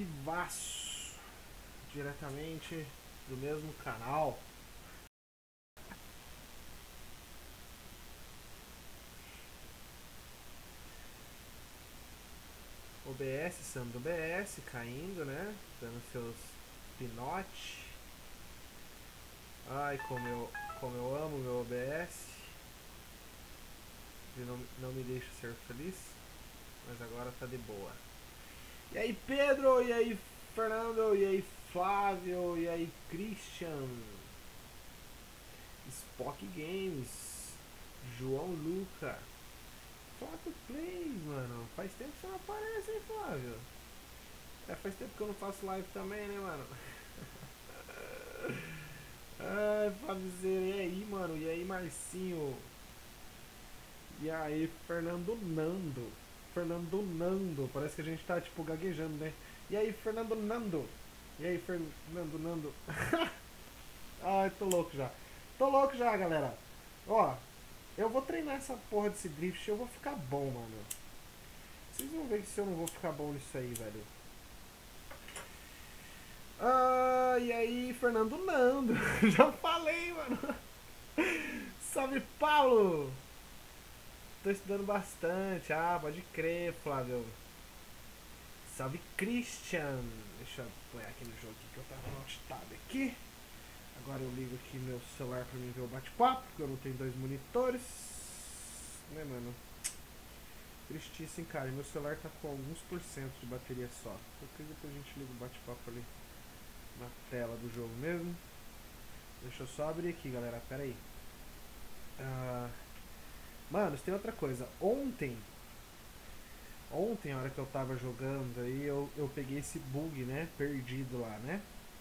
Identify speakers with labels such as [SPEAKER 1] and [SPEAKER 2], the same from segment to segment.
[SPEAKER 1] vivaço, diretamente do mesmo canal. OBS, Sam do OBS, caindo, né? Dando seus pinote. Ai, como eu amo meu OBS. Ele não me deixa ser feliz, mas agora tá de boa. E aí, Pedro, e aí, Fernando, e aí, Flávio, e aí, Christian, Spock Games, João Luca, Flávio Plays, mano. Faz tempo que você não aparece, hein, Flávio? Faz tempo que eu não faço live também, né, mano? Ai, Flávio, e aí, mano? E aí, Marcinho? E aí, Fernando Nando, parece que a gente tá tipo gaguejando, né? E aí, Fernando Nando? E aí, Fernando Nando? Ai, tô louco já, galera. Ó, eu vou treinar essa porra desse drift, eu vou ficar bom, mano. Vocês vão ver que se eu não vou ficar bom nisso aí, velho. Ah, e aí, Fernando Nando? Já falei, mano. Salve, Paulo! Tô estudando bastante. Ah, pode crer, Flávio. Salve, Christian. Deixa eu pôr aqui no jogo que eu tava no tab aqui. Agora eu ligo aqui meu celular pra mim ver o bate-papo, porque eu não tenho dois monitores. Né, mano? Tristíssimo, cara. Meu celular tá com alguns % de bateria só. Depois a gente liga o bate-papo ali na tela do jogo mesmo. Deixa eu só abrir aqui, galera. Pera aí. Mano, tem outra coisa. Ontem, a hora que eu tava jogando aí, eu peguei esse bug, né? Perdido lá, né?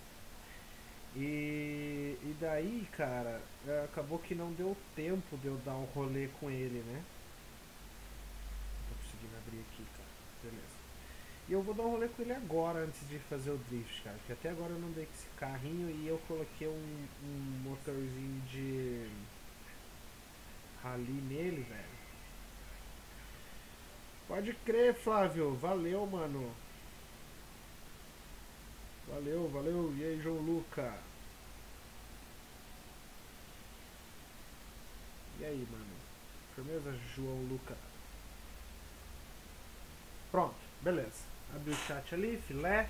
[SPEAKER 1] E daí, cara, acabou que não deu tempo de eu dar um rolê com ele, né? Tô conseguindo abrir aqui, cara. Beleza. E eu vou dar um rolê com ele agora, antes de fazer o drift, cara. Porque até agora eu não dei com esse carrinho e eu coloquei um motorzinho de rally nele, velho. Pode crer, Flávio. Valeu, mano. Valeu. E aí, João Luca? E aí, mano? Firmeza, João Luca? Pronto, beleza. Abri o chat ali, filé.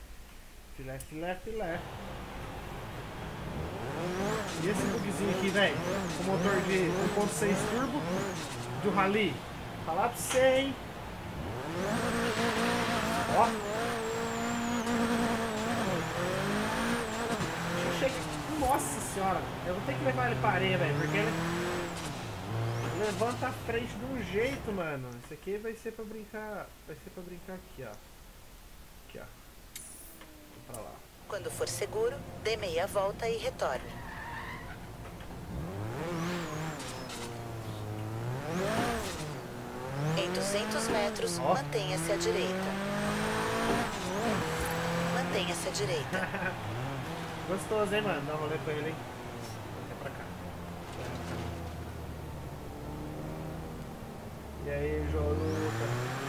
[SPEAKER 1] E esse bugzinho aqui, velho? Com motor de 1.6 turbo do rally. Falar pra você, hein? Ó. Nossa senhora, eu vou ter que levar ele para areia, velho, porque ele levanta a frente de um jeito, mano. Isso aqui vai ser pra brincar. Vai ser pra brincar aqui, ó. Aqui, ó. Vou pra lá.
[SPEAKER 2] Quando for seguro, dê meia volta e retorne. Em 200 metros, mantenha-se à direita. Mantenha-se à direita.
[SPEAKER 1] Gostoso, hein, mano? Dá um rolê com ele, hein? Vem pra cá. E aí, João Luca?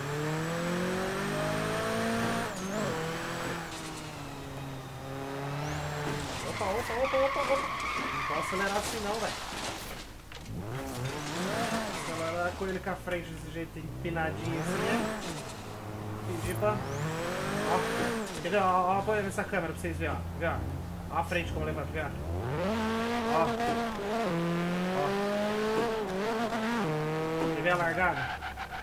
[SPEAKER 1] Opa. Não posso acelerar assim não, velho. Acelerar com ele com a frente desse jeito empinadinho assim, né? Pedir pra... Ó, quer ver? Ó, apoia nessa câmera pra vocês verem, ó. Vê, ó. Ó a frente como levanta, vê, ó. Ó. Quer ver a largada?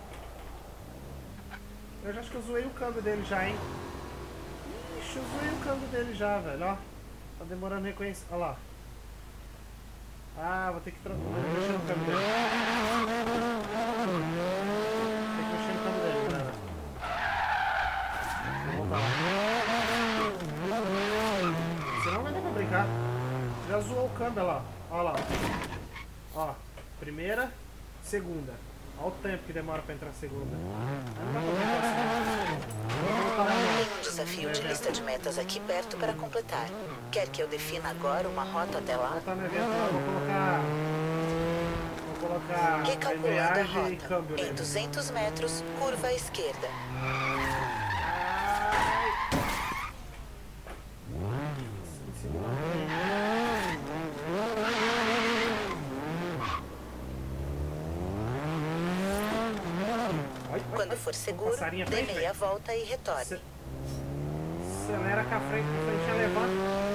[SPEAKER 1] Eu já acho que eu zoei o câmbio dele já, hein? Ixi, eu zoei o câmbio dele já, velho, ó. Tá demorando a reconhecer. Olha lá. Ah, vou ter que mexer no câmbio dele. Tem que mexer no câmbio dele, galera. Vou voltar lá. Senão vai dar pra brincar. Já zoou o câmbio, olha lá. Olha lá. Ó, primeira, segunda. Olha o tempo que demora pra entrar a segunda. Não dá pra brincar assim.
[SPEAKER 2] Tem um desafio de lista de metas aqui perto para completar. Quer que eu defina agora uma rota até lá?
[SPEAKER 1] Vou botar no evento lá, vou colocar
[SPEAKER 2] Recalculando a
[SPEAKER 1] embreagem e câmbio
[SPEAKER 2] rota. Em
[SPEAKER 1] nele.
[SPEAKER 2] 200 metros, curva à esquerda.
[SPEAKER 1] Ai.
[SPEAKER 2] for seguro,
[SPEAKER 1] passarinho à
[SPEAKER 2] dê
[SPEAKER 1] frente,
[SPEAKER 2] meia
[SPEAKER 1] velho.
[SPEAKER 2] volta e retorne.
[SPEAKER 1] Acelera com a frentinha levanta.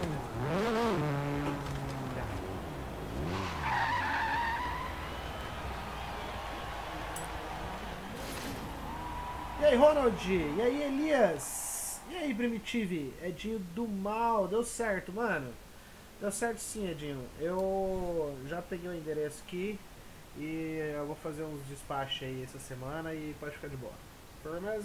[SPEAKER 1] E aí, Ronald? E aí, Elias? E aí, Primitive? Edinho do mal. Deu certo, mano? Deu certo sim, Edinho. Eu já peguei o endereço aqui e eu vou fazer uns despachos aí essa semana e pode ficar de boa. Mas...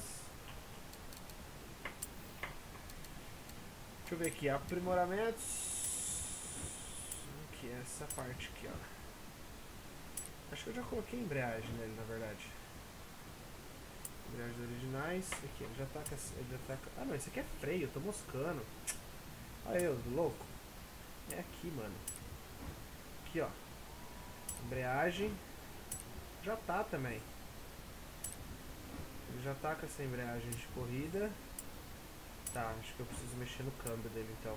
[SPEAKER 1] deixa eu ver aqui. Aprimoramentos. Aqui, essa parte aqui, ó. Acho que eu já coloquei embreagem nele, na verdade. Embreagens originais. Aqui, ele já tá com... ah, não, esse aqui é freio, eu tô moscando. Olha eu, louco. É aqui, mano. Aqui, ó. Embreagem. Já tá também. Ele já tá com essa embreagem de corrida. Tá, acho que eu preciso mexer no câmbio dele, então.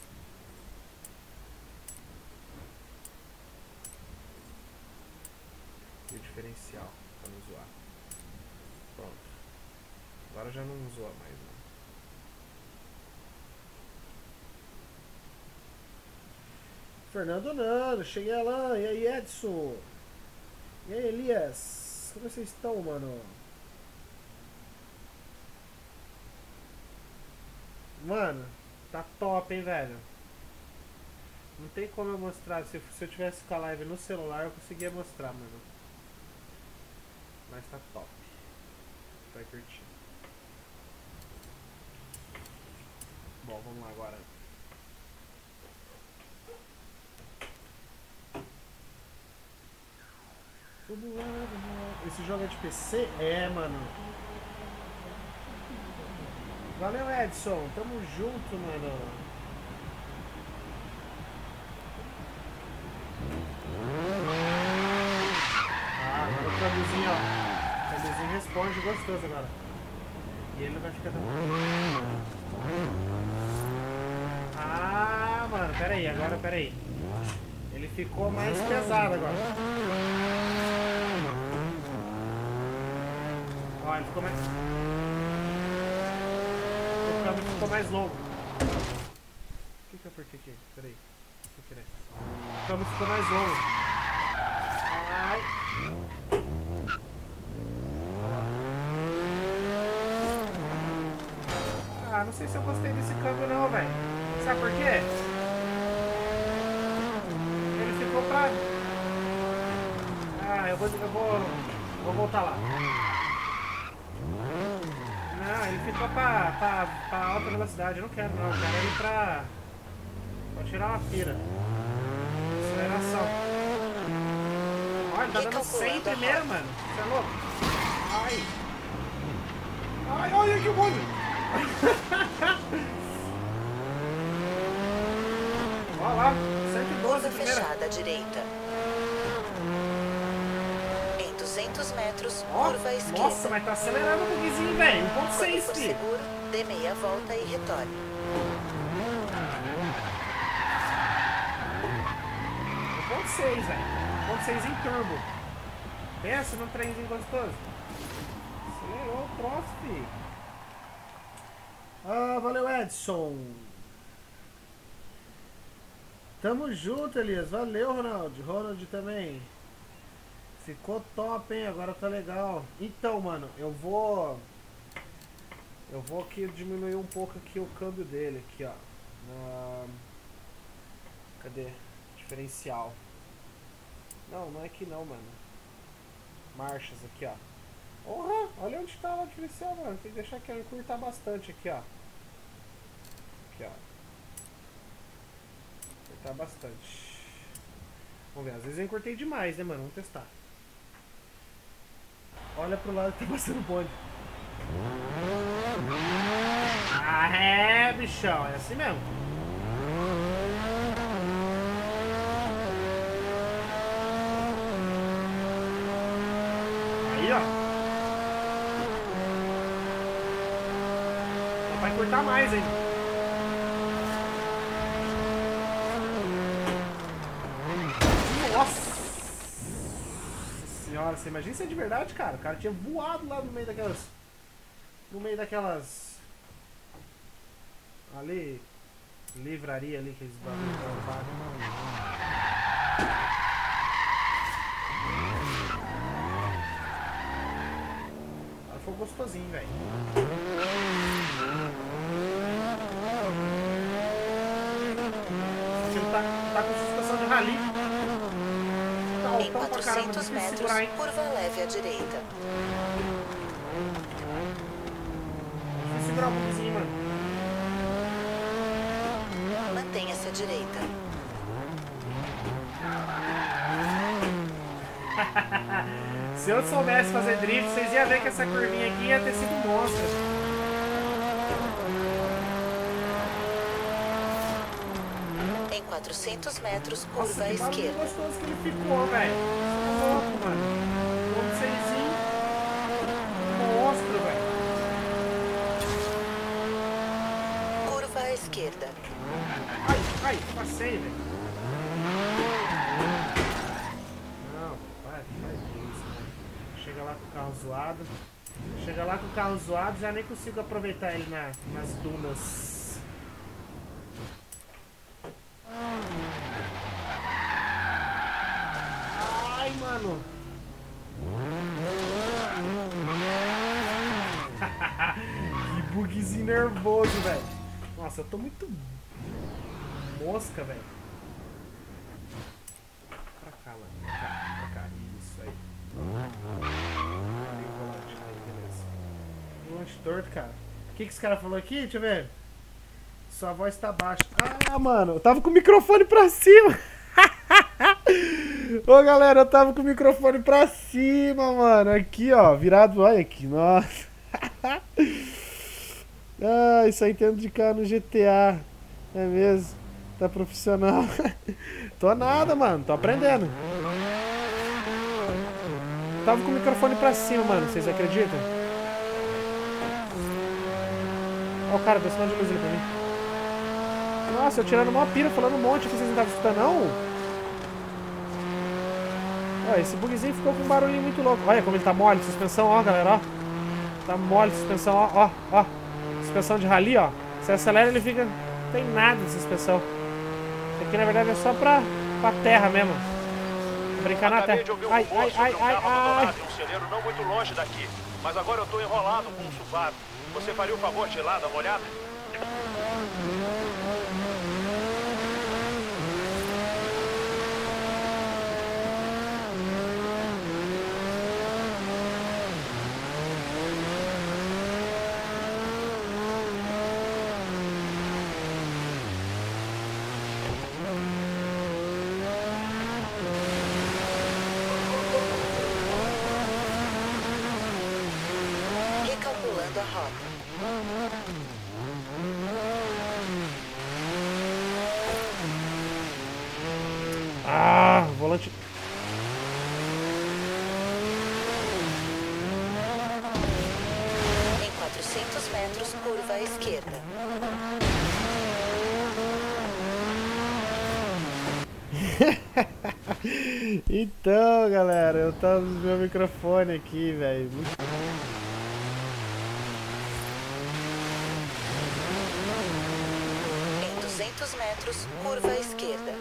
[SPEAKER 1] E o diferencial, pra não zoar. Pronto. Agora já não zoa mais, não. Fernando Nano, cheguei lá. E aí, Edson? E aí, Elias? Como vocês estão, mano? Mano, tá top, hein, velho? Não tem como eu mostrar. Se eu tivesse com a live no celular, eu conseguia mostrar, mano. Mas tá top. Vai curtir. Bom, vamos lá agora. Esse jogo é de PC? É, mano. Valeu, Edson. Tamo junto, mano. Ah, agora o câmbiozinho, ó. O câmbiozinho responde gostoso agora. E ele não vai ficar tão... ah, mano, peraí, agora peraí. Ele ficou mais pesado agora. Ó, ele ficou mais... o câmbio ficou mais longo. O que eu apertei aqui? Peraí. O câmbio ficou mais longo. Ai. Ah, não sei se eu gostei desse câmbio não, velho. Sabe por quê? Ele ficou pra... ah, eu vou voltar lá. Não, ele ficou pra alta velocidade. Eu não quero não, eu quero ele pra tirar uma pira. Aceleração. Olha, ele tá dando 100 primeiro, mano. Você é louco? Ai. Ai, olha que bonito. Olha lá, 112 primeira.
[SPEAKER 2] Fechada à direita. Em 200 metros,
[SPEAKER 1] Ó,
[SPEAKER 2] curva à esquerda.
[SPEAKER 1] nossa, mas tá acelerando o bugzinho, velho. 1.6
[SPEAKER 2] Quando for
[SPEAKER 1] aqui.
[SPEAKER 2] seguro, dê meia volta e retorne.
[SPEAKER 1] 1.6, velho. 1.6 em turbo. Pensa num trenzinho gostoso. Acelerou o troço, filho. Ah, valeu, Edson. Tamo junto, Elias. Valeu, Ronald. Ronald também. Ficou top, hein? Agora tá legal. Então, mano, eu vou aqui diminuir um pouco aqui o câmbio dele, aqui, ó. Cadê? Diferencial. Não, não é aqui não, mano. Marchas aqui, ó. Porra, olha onde tá o diferencial, mano. Tem que deixar que ele encurtar bastante aqui, ó. Aqui, ó. Encurtar bastante. Vamos ver, às vezes eu encurtei demais, né, mano? Vamos testar. Olha pro lado que tá passando o bonde. Ah, é, bichão. É assim mesmo. Aí, ó. Vai encurtar mais, hein? Nossa senhora. hora. Você imagina isso é de verdade, cara? O cara tinha voado lá no meio daquelas... No meio daquelas... Ali... Livraria ali, aqueles bagulhos roubados. Agora foi gostosinho, velho. Ele tá com suspensão de rally.
[SPEAKER 2] Em 400 metros, curva leve à direita.
[SPEAKER 1] Deixa eu segurar um pouquinho, mano.
[SPEAKER 2] Mantenha-se à direita.
[SPEAKER 1] Se eu soubesse fazer drift, vocês iam ver que essa curvinha aqui ia ter sido monstro.
[SPEAKER 2] Em 400 metros, curva
[SPEAKER 1] Nossa,
[SPEAKER 2] à
[SPEAKER 1] que barulho
[SPEAKER 2] esquerda.
[SPEAKER 1] gostoso que ele ficou, velho. Você tá louco, mano. Como vocêsinho. Monstro, velho.
[SPEAKER 2] Curva à esquerda.
[SPEAKER 1] Ai, passei, velho. Não, faz isso, mano. Chega lá com o carro zoado. Chega lá com o carro zoado, já nem consigo aproveitar ele nas dunas. Ai, mano. Que bugzinho nervoso, velho. Nossa, eu tô muito mosca, velho. Pra cá, mano. Pra cá. Isso aí. Aí, beleza. Volante torto, cara. O que esse cara falou aqui? Deixa eu ver. Sua voz tá baixa. Ah, mano. Eu tava com o microfone pra cima. Ô, galera, eu tava com o microfone pra cima, mano. Aqui, ó. Virado. Olha aqui. Nossa. Ah, isso aí tendo de cá no GTA. É mesmo? Tá profissional. Tô nada, mano. Tô aprendendo. Tava com o microfone pra cima, mano. Vocês acreditam? Ó o cara, deu sinal de luz ali pra mim. Nossa, eu tirando uma pira, falando um monte que vocês não estavam escutando, não? Ó, esse bugzinho ficou com um barulhinho muito louco. Olha como ele tá mole, suspensão, ó, galera, ó. Tá mole, suspensão, ó. Suspensão de rally, ó. Você acelera, ele fica... Não tem nada de suspensão. Isso aqui, na verdade, é só pra terra mesmo. Pra brincar na terra. Ai.
[SPEAKER 3] Um celeiro não muito longe daqui. Mas agora eu tô enrolado com um Subaru. Você faria o favor de ir lá dar uma olhada?
[SPEAKER 2] Recalculando a rota.
[SPEAKER 1] Ah, volante...
[SPEAKER 2] Em 400 metros, curva à esquerda.
[SPEAKER 1] Então, galera, eu tava no meu microfone aqui, velho.
[SPEAKER 2] Em 200 metros, curva à esquerda.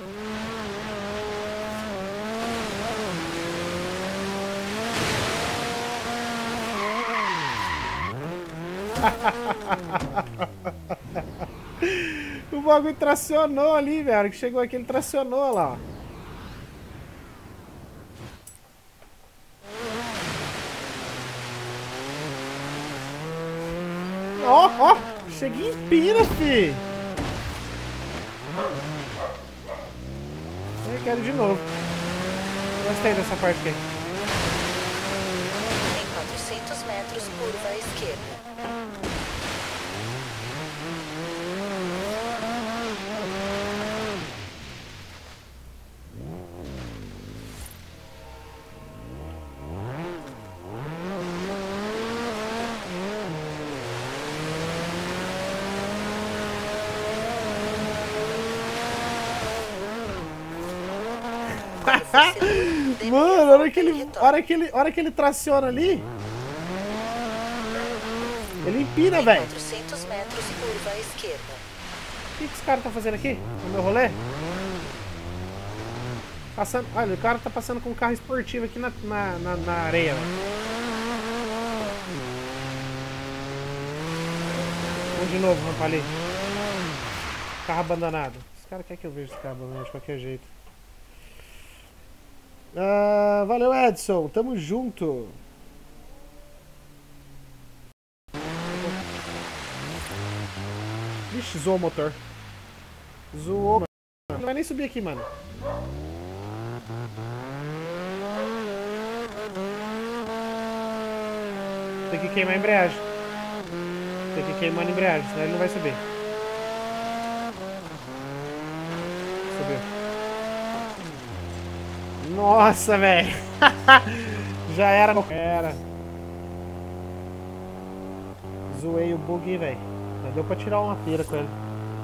[SPEAKER 1] O bagulho tracionou ali, velho. A hora que chegou aqui, ele tracionou lá. Ó. Cheguei em pina, fi. Eu quero de novo. Gostei dessa parte aqui.
[SPEAKER 2] Em 400 metros, curva à esquerda. dê
[SPEAKER 1] Mano,
[SPEAKER 2] meia
[SPEAKER 1] a hora
[SPEAKER 2] volta
[SPEAKER 1] que
[SPEAKER 2] e
[SPEAKER 1] ele,
[SPEAKER 2] retorne.
[SPEAKER 1] a hora que ele traciona ali, ele empina,
[SPEAKER 2] Em
[SPEAKER 1] velho.
[SPEAKER 2] 400 metros, curva à esquerda.
[SPEAKER 1] O que esse cara tá fazendo aqui? No meu rolê? Passando. Olha, o cara tá passando com um carro esportivo aqui na areia, velho. Vamos de novo, rampa ali. Carro abandonado. Esse cara quer que eu veja esse carro abandonado de qualquer jeito. Ah, valeu, Edson. Tamo junto. Vixe, zoou o motor. Zoou, mano. Não vai nem subir aqui, mano. Tem que queimar a embreagem. Tem que queimar a embreagem, senão ele não vai subir. Subiu. Nossa, velho. Já era. Era. Zoei o bug, velho. Mas deu pra tirar uma pira com ele.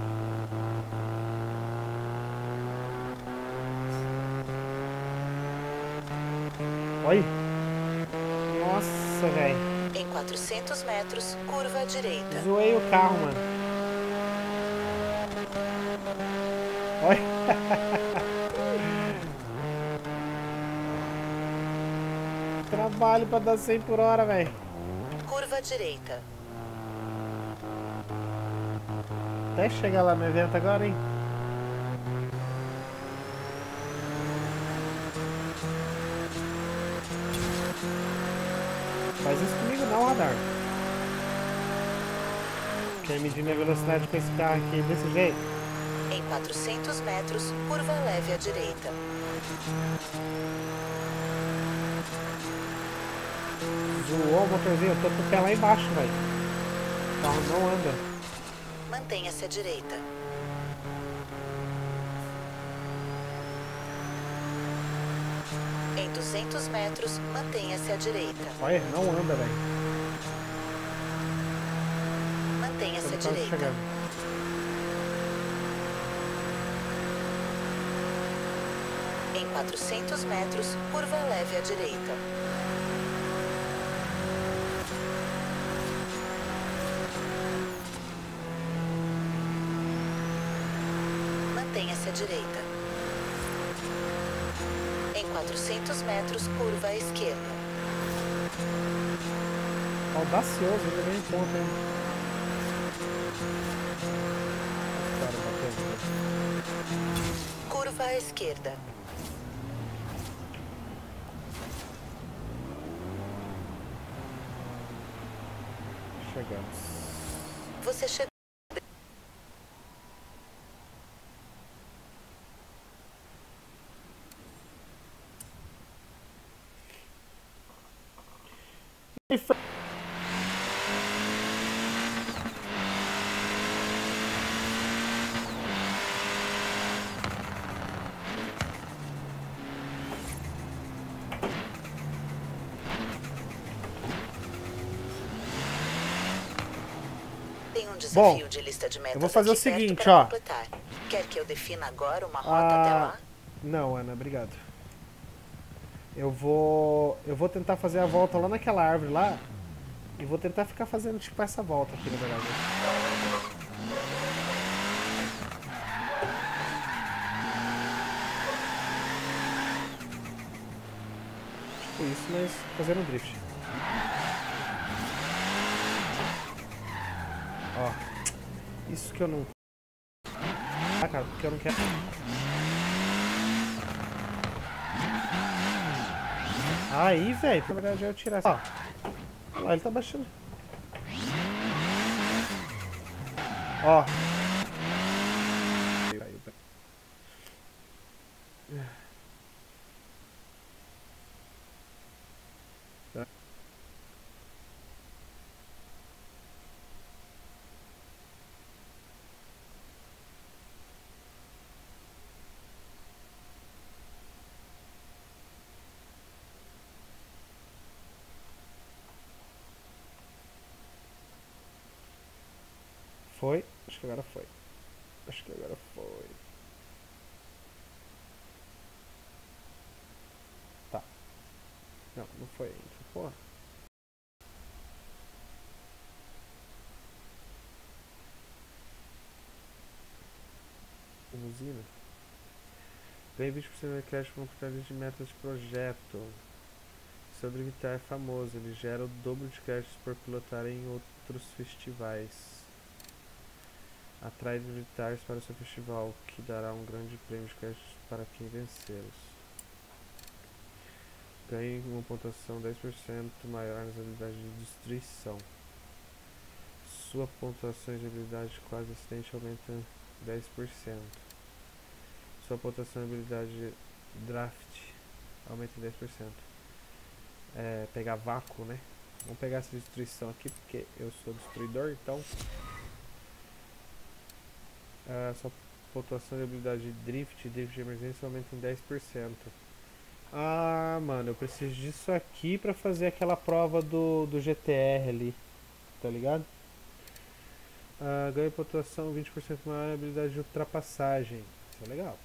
[SPEAKER 1] Oi. Nossa, velho.
[SPEAKER 2] Em 400 metros, curva à direita.
[SPEAKER 1] Zoei o carro, mano. Oi. Trabalho pra dar 100 por hora, velho.
[SPEAKER 2] Curva à direita.
[SPEAKER 1] Até chegar lá no evento agora, hein? Faz isso comigo não, radar. Quer medir minha velocidade com esse carro aqui desse jeito?
[SPEAKER 2] Em 400 metros, curva leve à direita.
[SPEAKER 1] Zoou o motorzinho, eu tô com o pé lá embaixo, velho. O carro não anda.
[SPEAKER 2] Mantenha-se à direita. Em 200 metros, mantenha-se à direita.
[SPEAKER 1] Olha, não anda, velho.
[SPEAKER 2] Mantenha-se à
[SPEAKER 1] Tô quase
[SPEAKER 2] direita.
[SPEAKER 1] chegando.
[SPEAKER 2] Em 400 metros, curva leve à direita. Mantenha-se à direita. Em 400 metros, curva à esquerda.
[SPEAKER 1] Audacioso, ainda bem ponto, hein? Cara, bateu.
[SPEAKER 2] Curva à esquerda.
[SPEAKER 1] Chegamos.
[SPEAKER 2] Você chegou. Tem um desafio de lista de metas
[SPEAKER 1] eu vou fazer o
[SPEAKER 2] aqui perto
[SPEAKER 1] seguinte,
[SPEAKER 2] para
[SPEAKER 1] ó.
[SPEAKER 2] completar. Quer que eu defina agora uma rota até lá?
[SPEAKER 1] Não, Ana, obrigado. Eu vou tentar fazer a volta lá naquela árvore lá. E vou tentar ficar fazendo tipo essa volta aqui, na verdade. Tipo isso, mas fazendo drift. Ó. Isso que eu não... Ah, cara, porque eu não quero... Aí, velho, na verdade eu ia tirar... Ó. Ó, ele tá baixando. Ó. Foi? Acho que agora foi. Acho que agora foi. Não, não foi ainda. Porra. Usina. Ganhe 20% de crédito com oportunidade de metas de projeto. Seu militar é famoso, ele gera o dobro de créditos por pilotar em outros festivais. Atrai militares para o seu festival, que dará um grande prêmio de créditos para quem vencê-los. Ganhe uma pontuação 10% maior nas habilidades de destruição. Sua pontuação de habilidade de quase acidente aumenta 10%. Sua pontuação de habilidade de draft aumenta em 10%. Pegar vácuo, né? Vamos pegar essa destruição aqui, porque eu sou destruidor, então... sua pontuação de habilidade de drift de emergência aumenta em 10%. Ah, mano, eu preciso disso aqui pra fazer aquela prova do GTR ali, tá ligado? Ganha pontuação 20% maior na habilidade de ultrapassagem. Isso é legal.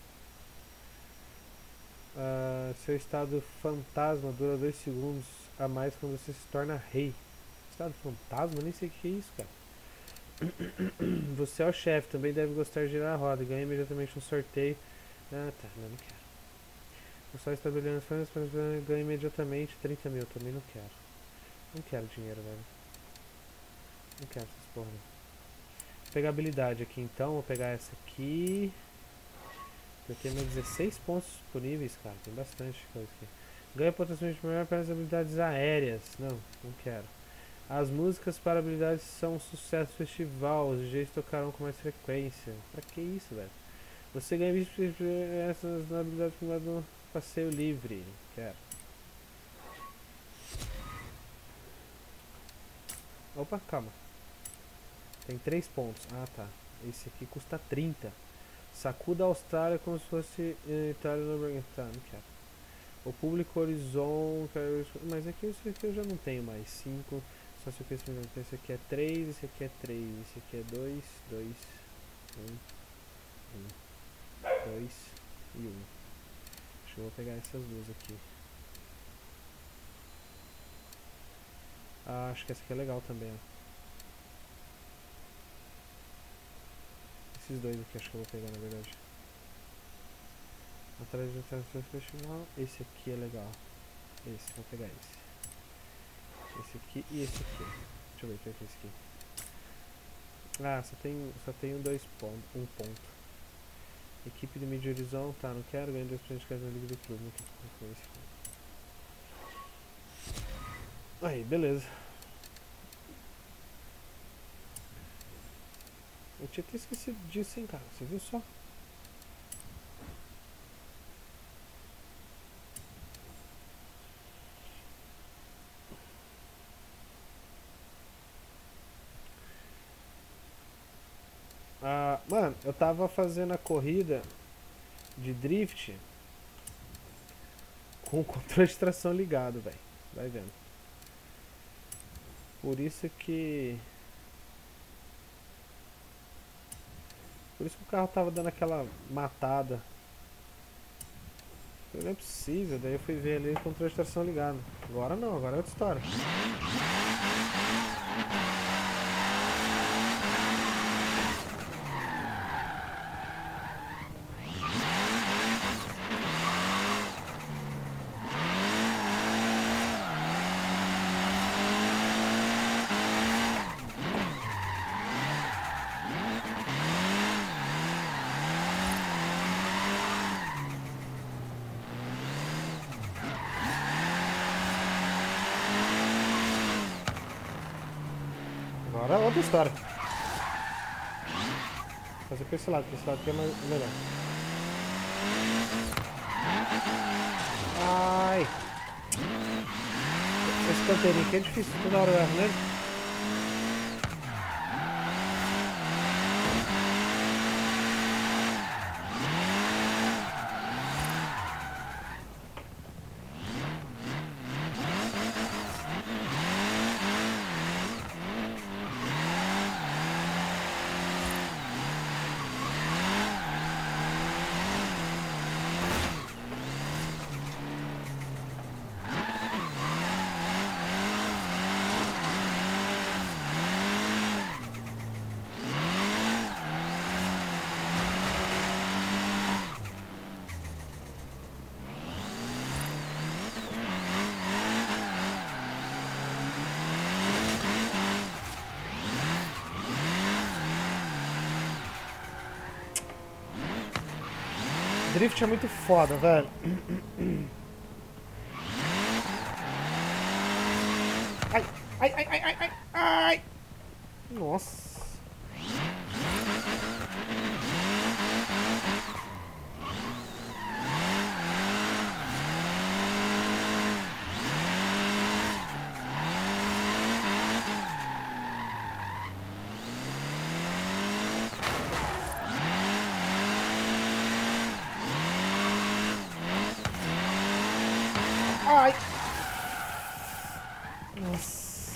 [SPEAKER 1] Seu estado fantasma dura 2 segundos a mais quando você se torna rei. Estado fantasma? Nem sei o que é isso, cara. Você é o chefe, também deve gostar de girar a roda. Ganha imediatamente um sorteio. Ah, tá, não quero. O só está brilhando as folhas, ganha imediatamente 30 mil. Também não quero. Não quero dinheiro, velho. Não quero essas porra, não. Vou pegar habilidade aqui então. Vou pegar essa aqui. Eu tenho mais 16 pontos disponíveis, cara. Tem bastante coisa aqui. Ganha pontuação maior para as habilidades aéreas. Não, não quero. As músicas para habilidades são um sucesso festival. Os DJs tocarão com mais frequência. Pra que isso, velho? Você ganha 20% essas habilidades no passeio livre. Quero. Opa, calma. Tem 3 pontos. Ah, tá. Esse aqui custa 30. Sacuda a Austrália como se fosse Itália no Brasil. Tá, não quero. O público Horizon. Mas aqui esse aqui eu já não tenho mais. 5. Só se eu quis. Esse aqui é 3. Esse aqui é 3. Esse aqui é 2. 2. 1. 2 e 1. Acho que eu vou pegar essas duas aqui. Acho que essa aqui é legal também, ó. Esses dois aqui acho que eu vou pegar, na verdade. Atrás do festival. Esse aqui é legal. Esse, vou pegar esse. Esse aqui e esse aqui. Deixa eu ver o que é esse aqui. Só tenho 2 pontos. 1 ponto. Equipe do Mid Horizon, tá, não quero. Ganhar 2 pontos de casa na Liga do Clube. Não quero esse aqui. Aí, beleza. Eu tinha até esquecido disso, hein, cara. Você viu só? Mano, eu tava fazendo a corrida de drift com o controle de tração ligado, velho. Vai vendo. Por isso que o carro tava dando aquela matada. Eu não precisa, daí eu fui ver ali o controle de tração ligado. Agora não, agora é outra história. Agora é outra história. Vou fazer pra esse lado que é melhor. Ai! Esse canteirinho aqui é difícil, toda hora eu erro nele. Drift é muito foda, velho. Ai, ai, ai, ai, ai, ai, ai. Nossa. Ai. Nossa.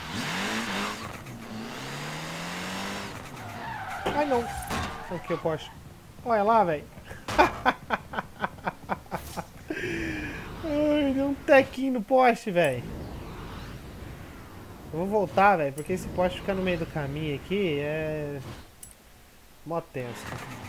[SPEAKER 1] Ai, não. Aqui eu posso. Olha lá, velho. Ai, deu um tequinho no poste, velho. Eu vou voltar, velho, porque esse poste ficar no meio do caminho aqui é... mó tenso.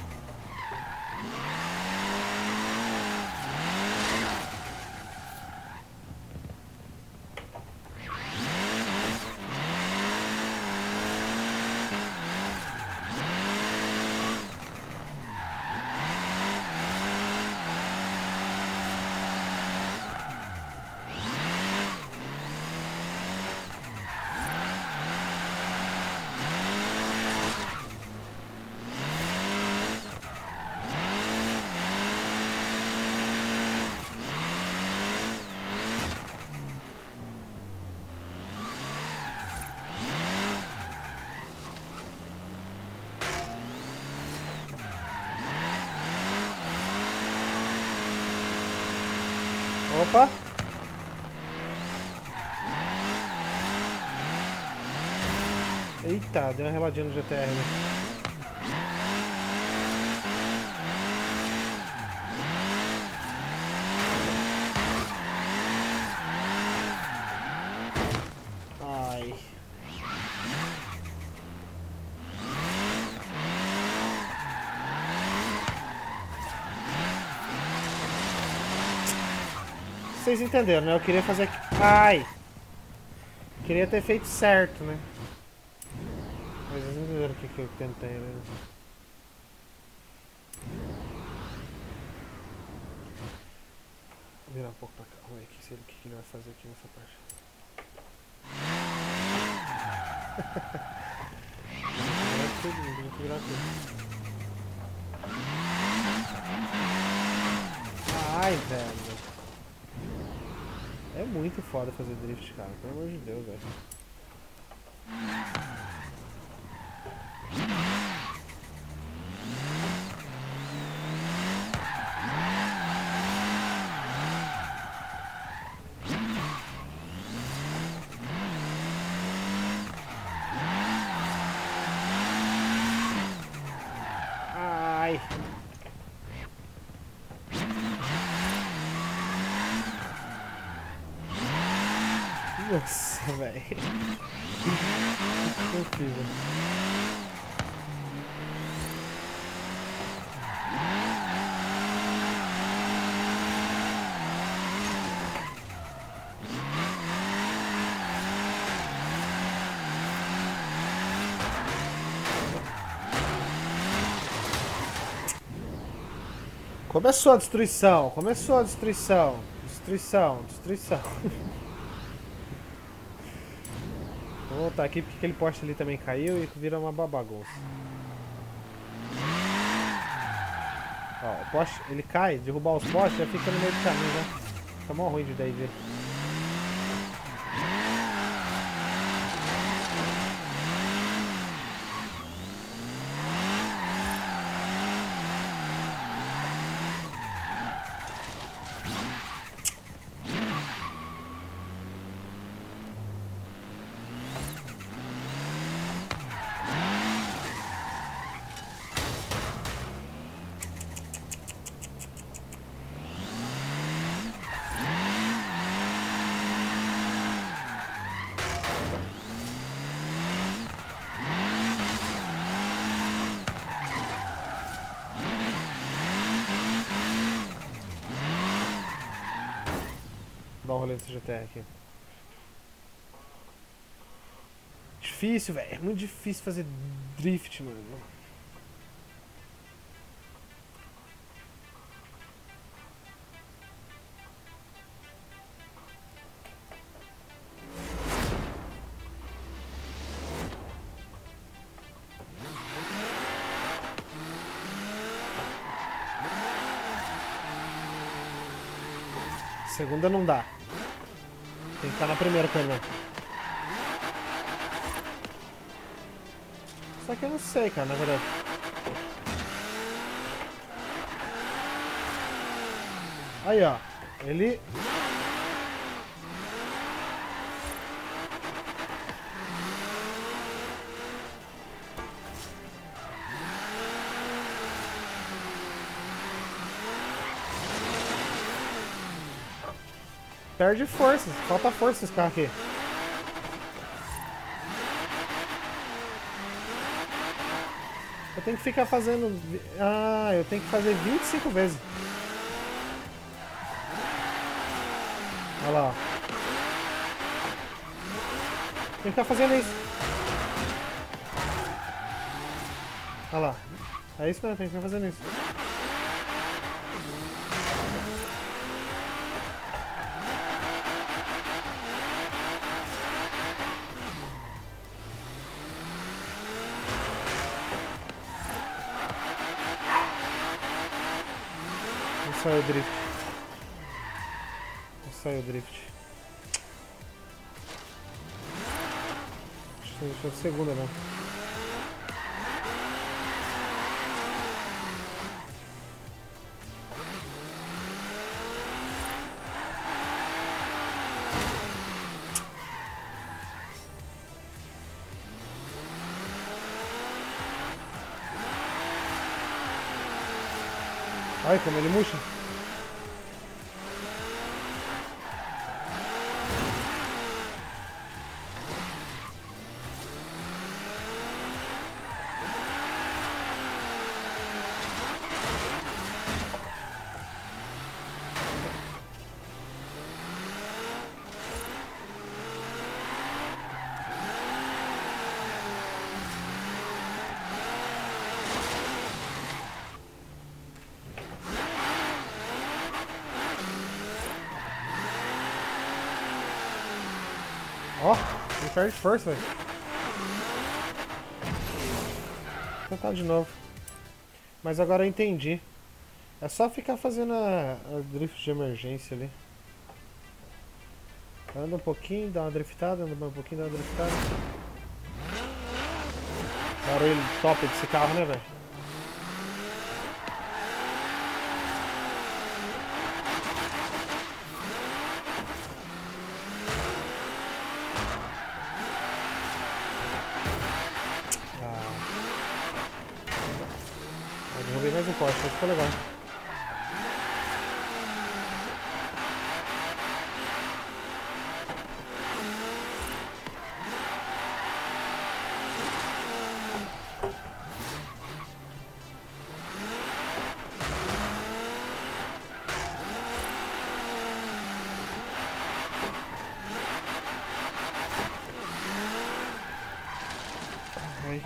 [SPEAKER 1] Opa! Eita, deu uma reladinha no GTR, né? Ai. Vocês entenderam, né? Eu queria fazer aqui. Ai! Queria ter feito certo, né? Mas vocês entenderam o que eu tentei, né? Vou virar um pouco pra cá. Vamos ver o que ele vai fazer aqui nessa parte. Muito gratuito. Ai, velho. É muito foda fazer drift, cara. Pelo amor de Deus, velho. Ai. Nossa, velho. Que horrível. Começou a destruição, começou a destruição. Destruição, destruição. Vou voltar aqui porque aquele poste ali também caiu e vira uma bagunça. Ó, o poste, ele cai, derrubar os postes já fica no meio do caminho, né? Fica mó ruim de daí ver. Vou dar um rolê nesse GTR aqui. Difícil, velho. É muito difícil fazer drift, mano. segunda não dá. Tem que ficar na primeira com ele, né? Só que eu não sei, cara, na verdade. Aí, ó. Ele... Perde força. Falta força esse carro aqui. Eu tenho que ficar fazendo... Ah, eu tenho que fazer 25 vezes. Olha lá, ó. Tem que ficar fazendo isso. Olha lá. É isso mesmo, tem que ficar fazendo isso. Não saiu o drift. Não saiu o drift. Acho que foi a segunda, né? Ai, como ele murcha. Ó, ele perde força, velho. Vou tentar de novo. Mas agora eu entendi. É só ficar fazendo a drift de emergência ali. Anda um pouquinho, dá uma driftada, anda um pouquinho, dá uma driftada. Barulho top desse carro, né, velho? Derrubei mais um poste, mas ficou legal. Aí.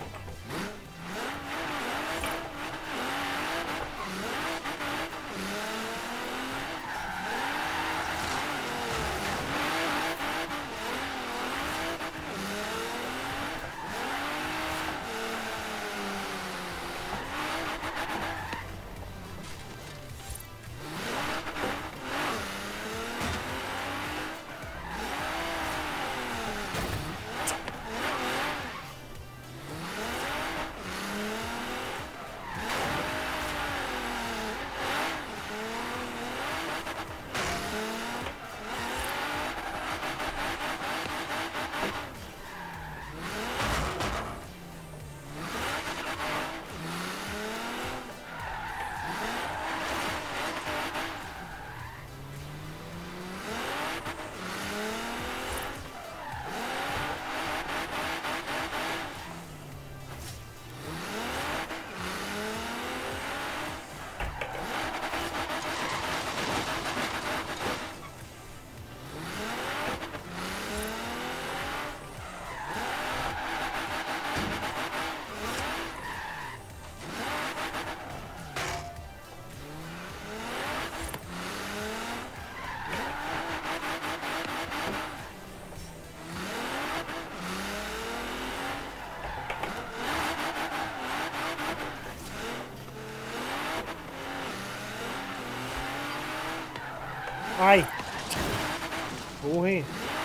[SPEAKER 1] Ai! Burro, hein?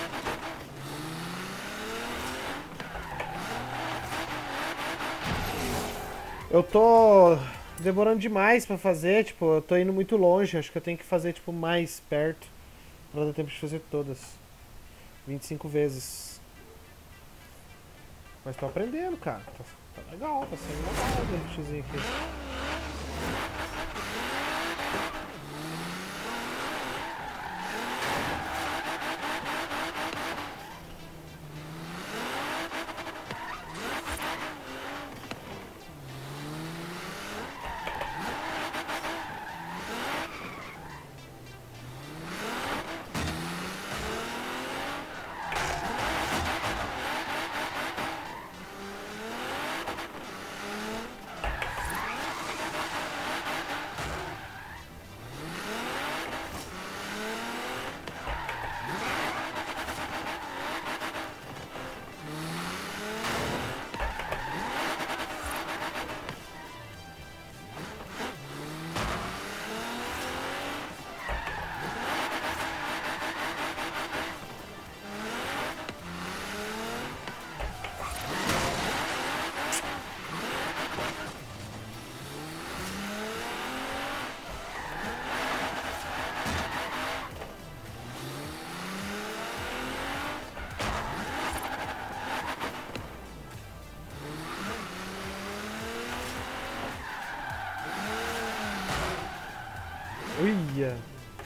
[SPEAKER 1] Eu tô demorando demais pra fazer, tipo, eu tô indo muito longe. Acho que eu tenho que fazer, tipo, mais perto pra dar tempo de fazer todas. 25 vezes. Mas tô aprendendo, cara. Tá legal, tá sendo legal o driftzinho aqui. Uia!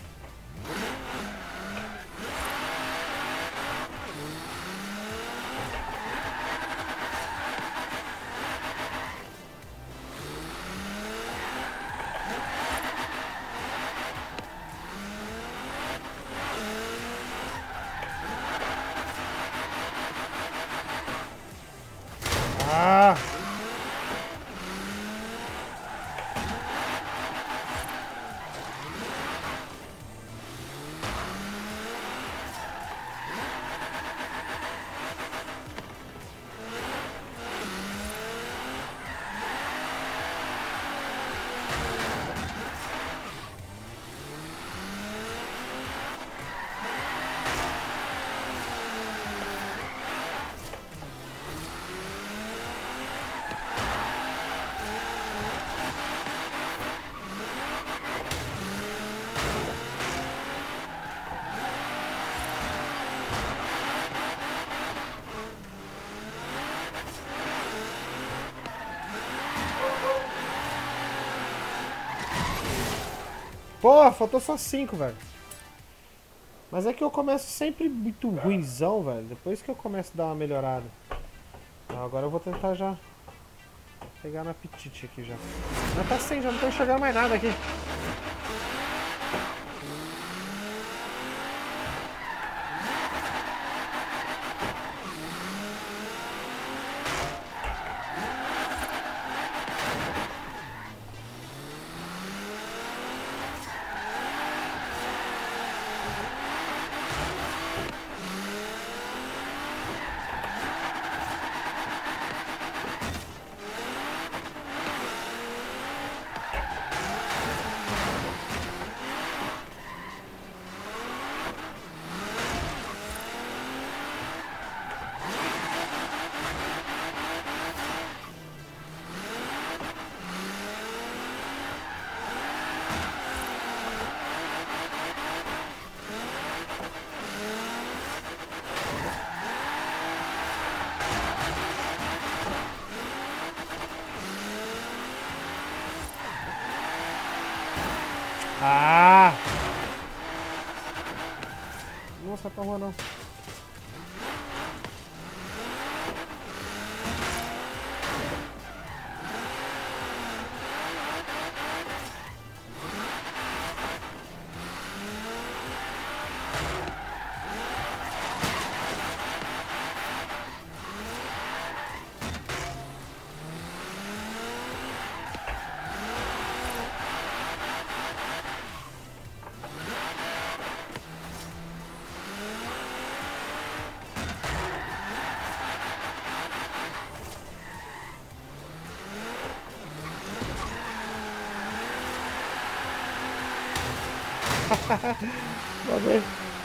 [SPEAKER 1] Ah! Pô, faltou só 5, velho. Mas é que eu começo sempre muito ruinzão, velho. Depois que eu começo a dar uma melhorada. Agora eu vou tentar já pegar no apetite aqui já. Mas tá sem, já não tô enxergando mais nada aqui. Ah! Não sai pra rua não. Vamos ver.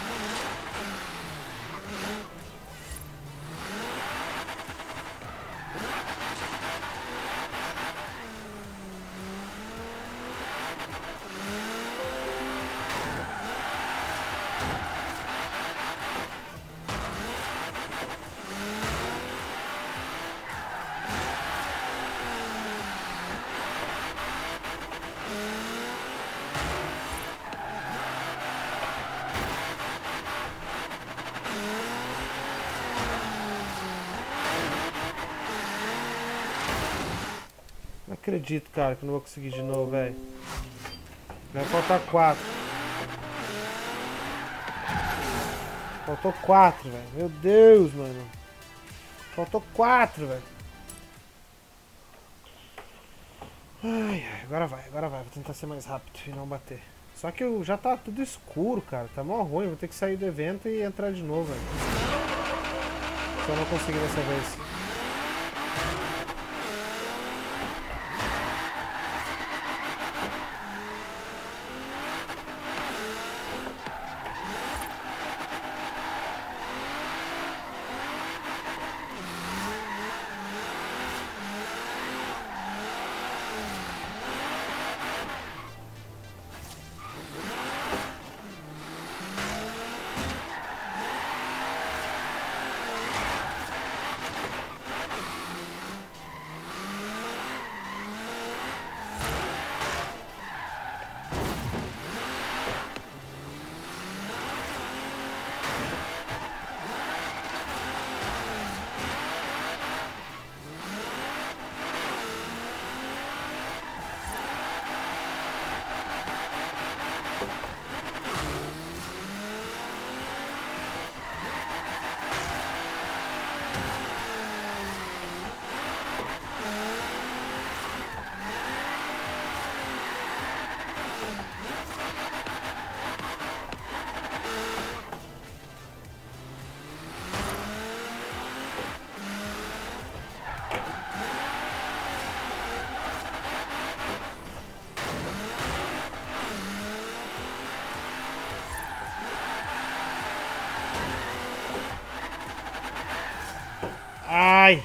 [SPEAKER 1] acredito, cara, que eu não vou conseguir de novo, velho. Vai faltar 4. Faltou 4, velho. Meu Deus, mano. Faltou 4, velho. Ai, ai, agora vai. Vou tentar ser mais rápido e não bater. Só que já tá tudo escuro, cara. Tá mó ruim. Vou ter que sair do evento e entrar de novo, velho. Se eu não conseguir dessa vez. Ai!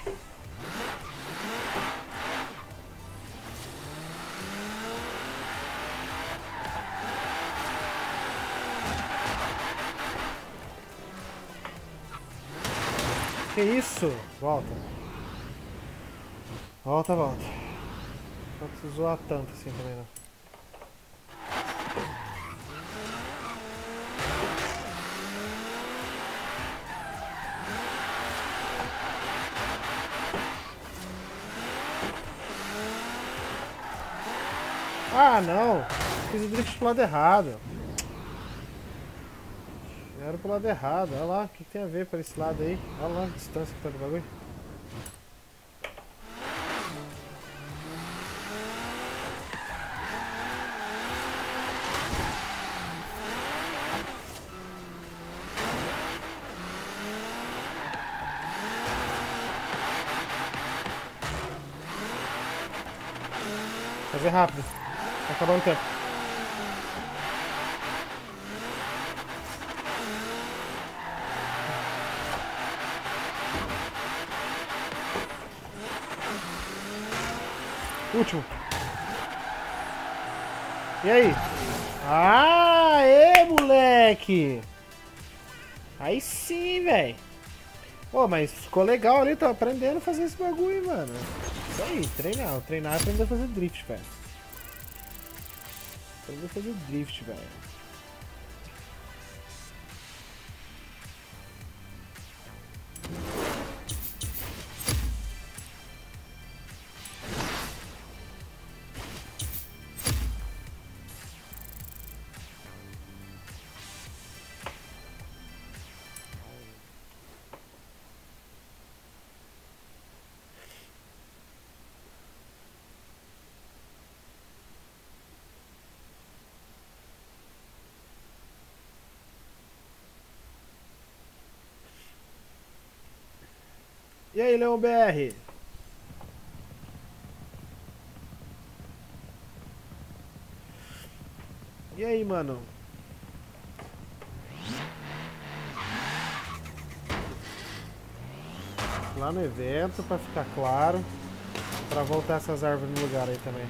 [SPEAKER 1] Que isso? Volta. Volta. Não precisa zoar tanto assim também, não. Ah, não! Fiz o drift pro lado errado. Era pro lado errado. Olha lá, o que tem a ver para esse lado aí? Olha lá a distância que tá do bagulho. Fazer rápido. Tá acabando o tempo. Último. E aí? Aê, moleque! Aí sim, velho. Pô, mas ficou legal ali, tô aprendendo a fazer esse bagulho, mano. Isso aí, treinar. Treinar é aprender a fazer drift, velho. Aprender a fazer drift, velho. E aí, Leão BR? E aí, mano? Lá no evento, pra ficar claro. Pra voltar essas árvores no lugar aí também.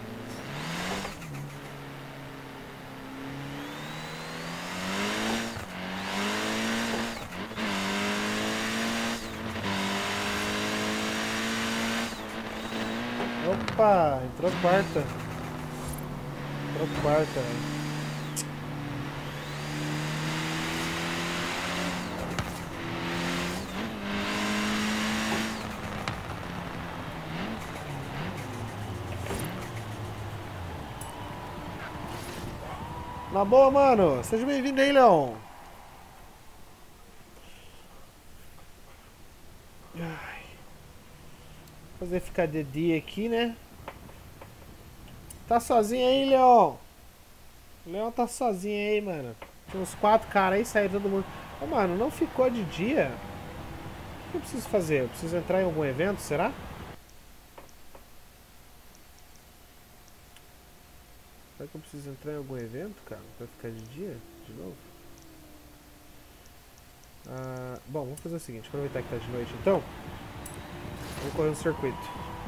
[SPEAKER 1] Opa, entrou quarta. Velho. Na boa, mano. Seja bem-vindo aí, Leon. Ai. Fazer ficar de dia aqui, né? Tá sozinho aí, Leon? O Leon tá sozinho aí, mano. Tinha uns 4 caras aí, saíram todo mundo. Ô, mano, não ficou de dia? O que eu preciso fazer? Eu preciso entrar em algum evento, será? Será que eu preciso entrar em algum evento, cara? Pra ficar de dia? De novo? Bom, vamos fazer o seguinte. Aproveitar que tá de noite, então. Vamos correr um circuito.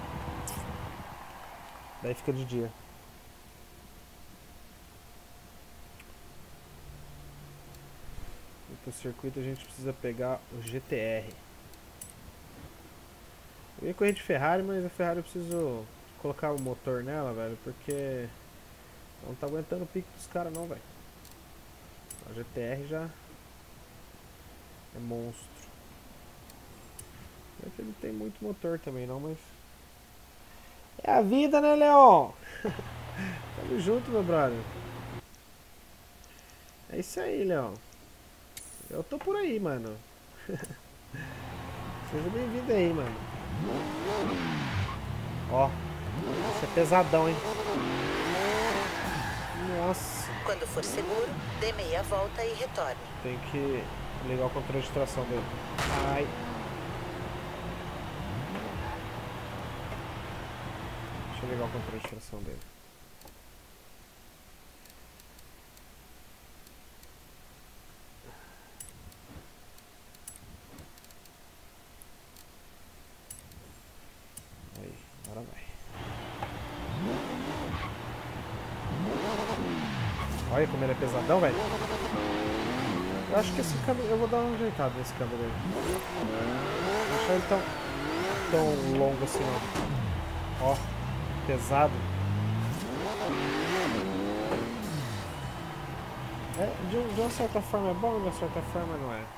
[SPEAKER 1] Daí fica de dia. Para o circuito a gente precisa pegar o GTR. Eu ia correr de Ferrari, mas a Ferrari eu preciso colocar o motor nela, velho, porque não tá aguentando o pique dos caras não, velho. A GTR já é monstro. Não é que ele tem muito motor também não, mas é a vida, né, Leon? Tamo junto, meu brother. É isso aí, Leon. Eu tô por aí, mano. Seja bem-vindo aí, mano. Ó, isso é pesadão, hein? Nossa.
[SPEAKER 2] Quando for seguro, dê meia volta e retorne.
[SPEAKER 1] Tem que ligar o controle de tração dele. Ai. Deixa eu ligar o controle de tração dele. Aí, agora vai. Olha como ele é pesadão, velho. Eu acho que esse câmbio... Eu vou dar uma ajeitada nesse câmbio dele. Não deixar ele tão longo assim, não. Ó, pesado. De uma certa forma é bom, de uma certa forma não é.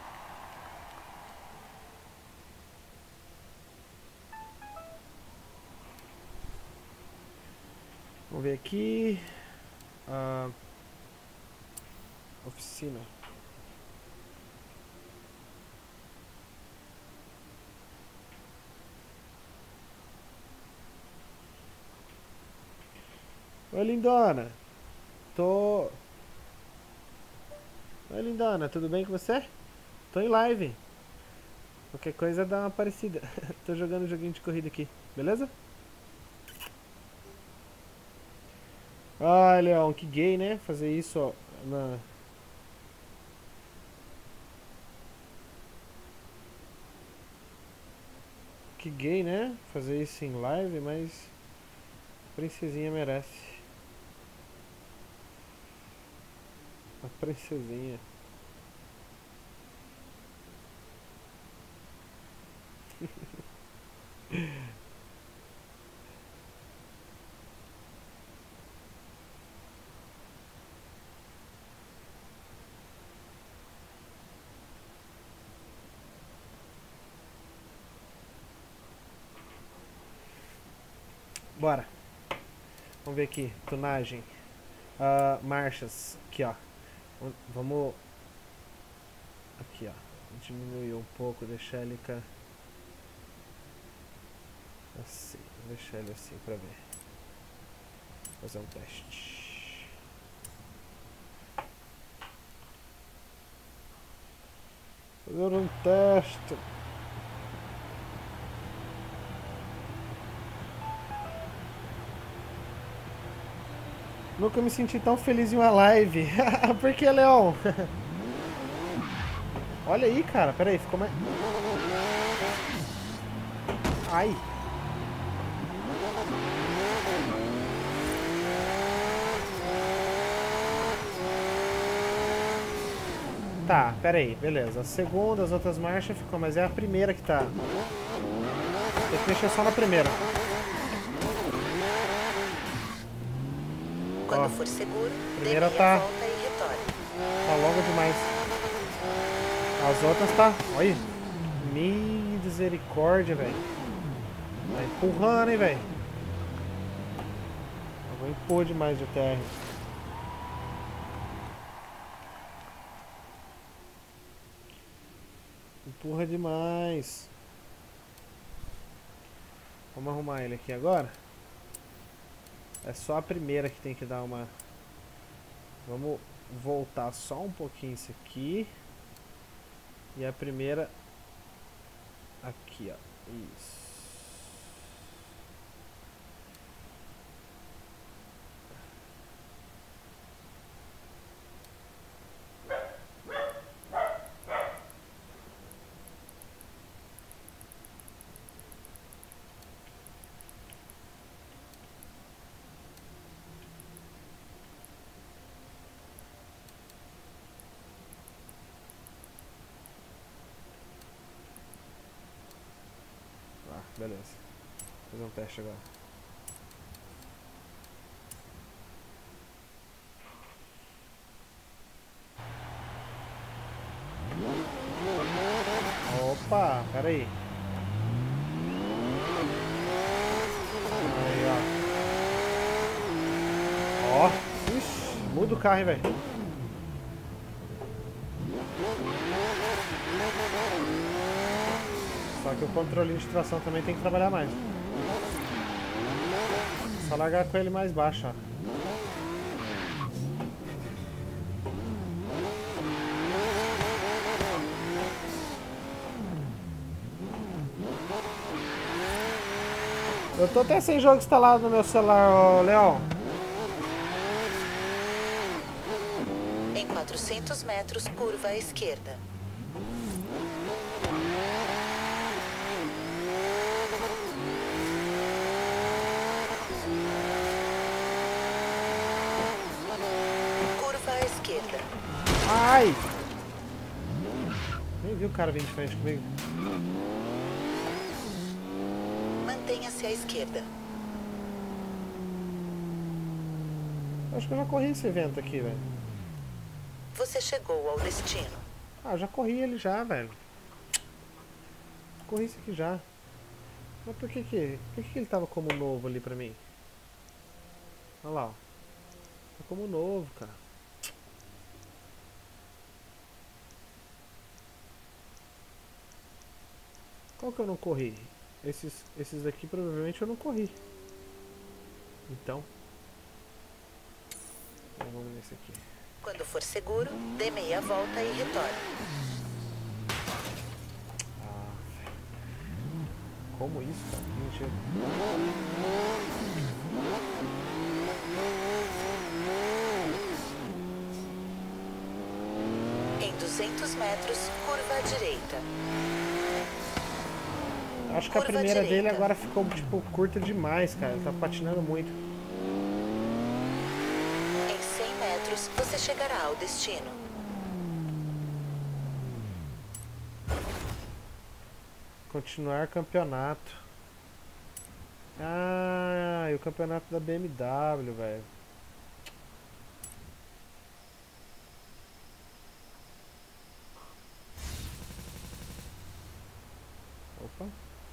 [SPEAKER 1] Vamos ver aqui. Oficina. Oi, lindona. Oi, lindona, tudo bem com você? Tô em live. Qualquer coisa dá uma parecida. Tô jogando um joguinho de corrida aqui, beleza? Ah, Leão, que gay, né? Fazer isso, ó, na... Que gay, né? Fazer isso em live, mas... A princesinha merece. A princesinha. Bora. Vamos ver aqui. Tunagem. Marchas. Aqui, ó. Vamos... Aqui, ó. Diminuir um pouco, deixar ele assim. Vou deixar ele assim pra ver. Vou fazer um teste. Fazer um teste. Nunca me senti tão feliz em uma live. Por que, Leon? Olha aí, cara. Pera aí, ficou mais... Ai. Tá, pera aí. Beleza. A segunda, as outras marchas ficou, mas é a primeira que tá. Tem que mexer só na primeira.
[SPEAKER 2] Quando for seguro,
[SPEAKER 1] primeira
[SPEAKER 2] dê meia
[SPEAKER 1] tá...
[SPEAKER 2] volta e retorne.
[SPEAKER 1] Tá longa demais. As outras tá... Olha. Misericórdia, velho. Tá empurrando, hein, velho. Eu vou empurrar demais de terra. empurra demais. Vamos arrumar ele aqui agora. É só a primeira que tem que dar uma... Vamos voltar só um pouquinho isso aqui. E a primeira... Aqui, ó. Isso. Beleza. Vou fazer um teste agora. Opa, pera aí. Aí, ó. Ó. Ixi, muda o carro, hein, velho. Só que o controle de tração também tem que trabalhar mais. Só largar com ele mais baixo, ó. Eu tô até sem jogo instalado no meu celular, ô Leon.
[SPEAKER 2] Em 400 metros, curva à esquerda. Curva à esquerda.
[SPEAKER 1] Ai! Nem vi o cara vir de frente comigo.
[SPEAKER 2] Mantenha-se à esquerda.
[SPEAKER 1] Acho que eu já corri esse evento aqui, velho.
[SPEAKER 2] Você chegou ao destino.
[SPEAKER 1] Ah, eu já corri ele já, velho. Corri isso aqui já. Mas por que ele tava como novo ali pra mim? Olha lá, ó. Tá como novo, cara. Qual que eu não corri? Esses daqui provavelmente eu não corri. Então vamos nesse aqui.
[SPEAKER 2] Quando for seguro, dê meia volta e retorne.
[SPEAKER 1] Como isso, cara? Mentira.
[SPEAKER 2] Em 200 metros, curva à direita.
[SPEAKER 1] Acho que a
[SPEAKER 2] Curva
[SPEAKER 1] primeira
[SPEAKER 2] direita.
[SPEAKER 1] dele agora ficou, tipo, curta demais, cara. Ele tá patinando muito.
[SPEAKER 2] Em 100 metros, você chegará ao destino.
[SPEAKER 1] Continuar campeonato. Ah, e o campeonato da BMW, velho. Opa.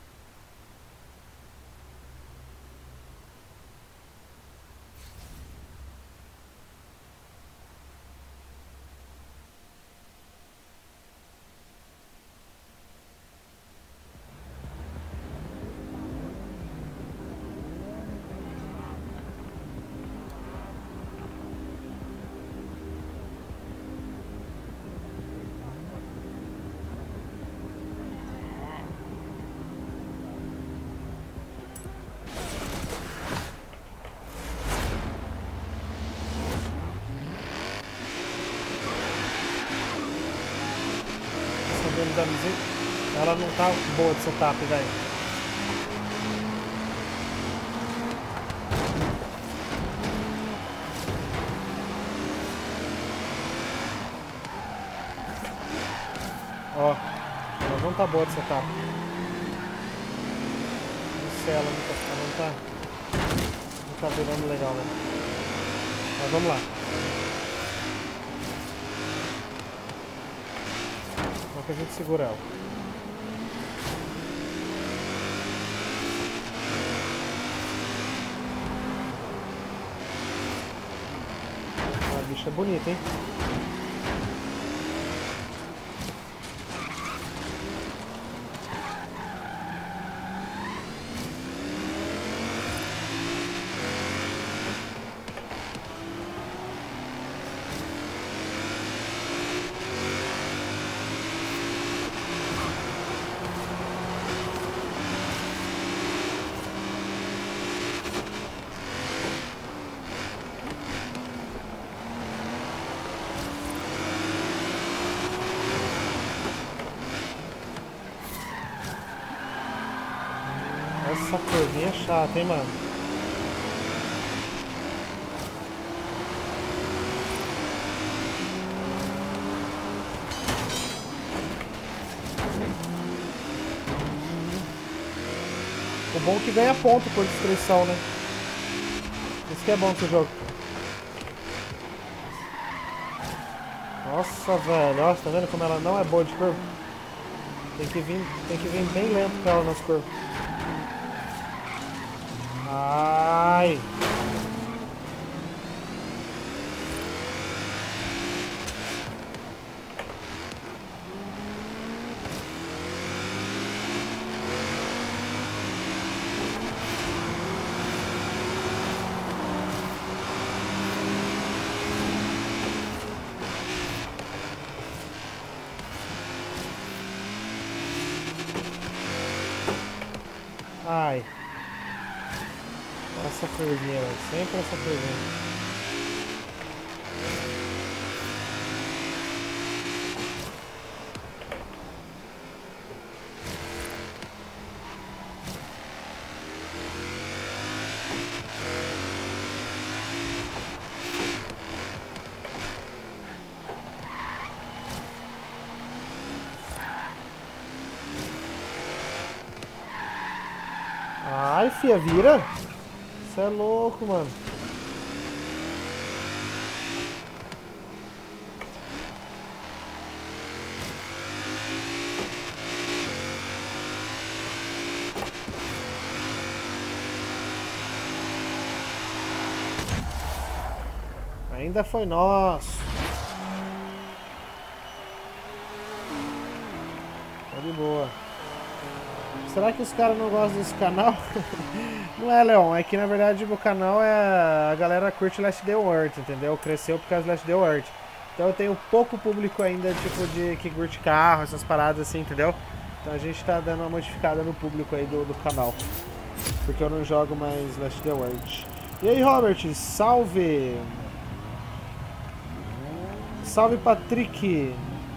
[SPEAKER 1] Ela não tá boa de setup, velho. Ó, ela não tá boa de setup. Não sei, ela não tá virando legal, né? Mas vamos lá. Só que a gente segura ela. A bicha é bonita, hein? Essa curvinha é chata, hein, mano? O bom é que ganha ponto por destruição, né? Isso que é bom pro jogo. Nossa, velho. Nossa, tá vendo como ela não é boa de curva? Tem que vir bem lento com ela nas curvas. Ai! Ai. Essa curvinha, sempre essa curvinha. Ai, fia, vira. Você é louco, mano. Ainda foi nosso. Tá de boa. Será que os caras não gostam desse canal? Não é, Leon. É que na verdade o canal é... A galera curte Last Day World, entendeu? Cresceu por causa do Last Day World. Então eu tenho pouco público ainda, tipo, de que curte carro, essas paradas assim, entendeu? Então a gente tá dando uma modificada no público aí do canal. Porque eu não jogo mais Last Day World. E aí, Robert, salve! Salve, Patrick!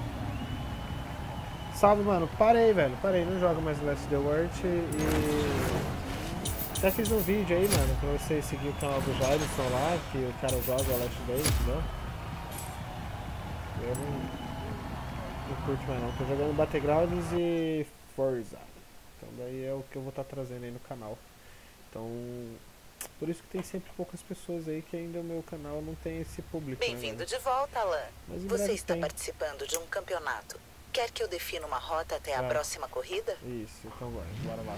[SPEAKER 1] Salve, mano. Parei, velho. Parei. Não jogo mais Last Day World e... Até fiz um vídeo aí, mano, pra vocês seguir o canal do Jairson lá, que o cara joga Last Day, entendeu? Eu não curto mais não. Tô jogando Battlegrounds e Forza. Então daí é o que eu vou estar trazendo aí no canal. Então... Por isso que tem sempre poucas pessoas aí que ainda o meu canal não tem esse público.
[SPEAKER 2] Bem-vindo,
[SPEAKER 1] né,
[SPEAKER 2] de volta, Alan. Você está
[SPEAKER 1] tem.
[SPEAKER 2] participando de um campeonato. Quer que eu defina uma rota até a próxima corrida?
[SPEAKER 1] Isso, então bora lá.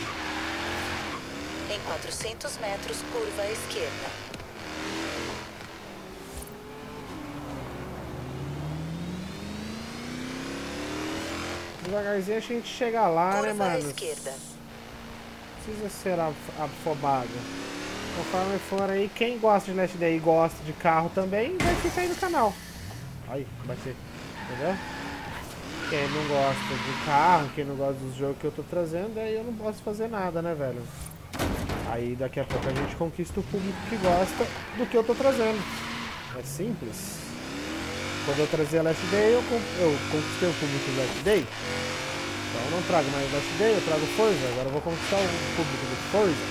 [SPEAKER 2] Em 400 metros, curva à esquerda.
[SPEAKER 1] Devagarzinho a gente chega lá,
[SPEAKER 2] Curva
[SPEAKER 1] né, mano?
[SPEAKER 2] à esquerda.
[SPEAKER 1] Precisa ser afobado. Conforme for aí, quem gosta de Last Day e gosta de carro também, vai ficar aí no canal. Aí, bati. Entendeu? Quem não gosta de carro, quem não gosta dos jogos que eu tô trazendo, aí eu não posso fazer nada, né, velho? Aí daqui a pouco a gente conquista o público que gosta do que eu tô trazendo. É simples. Quando eu trazia Last Day, eu conquistei o público do Last Day. Então eu não trago mais Last Day, eu trago Forza. Agora eu vou conquistar o público do Forza.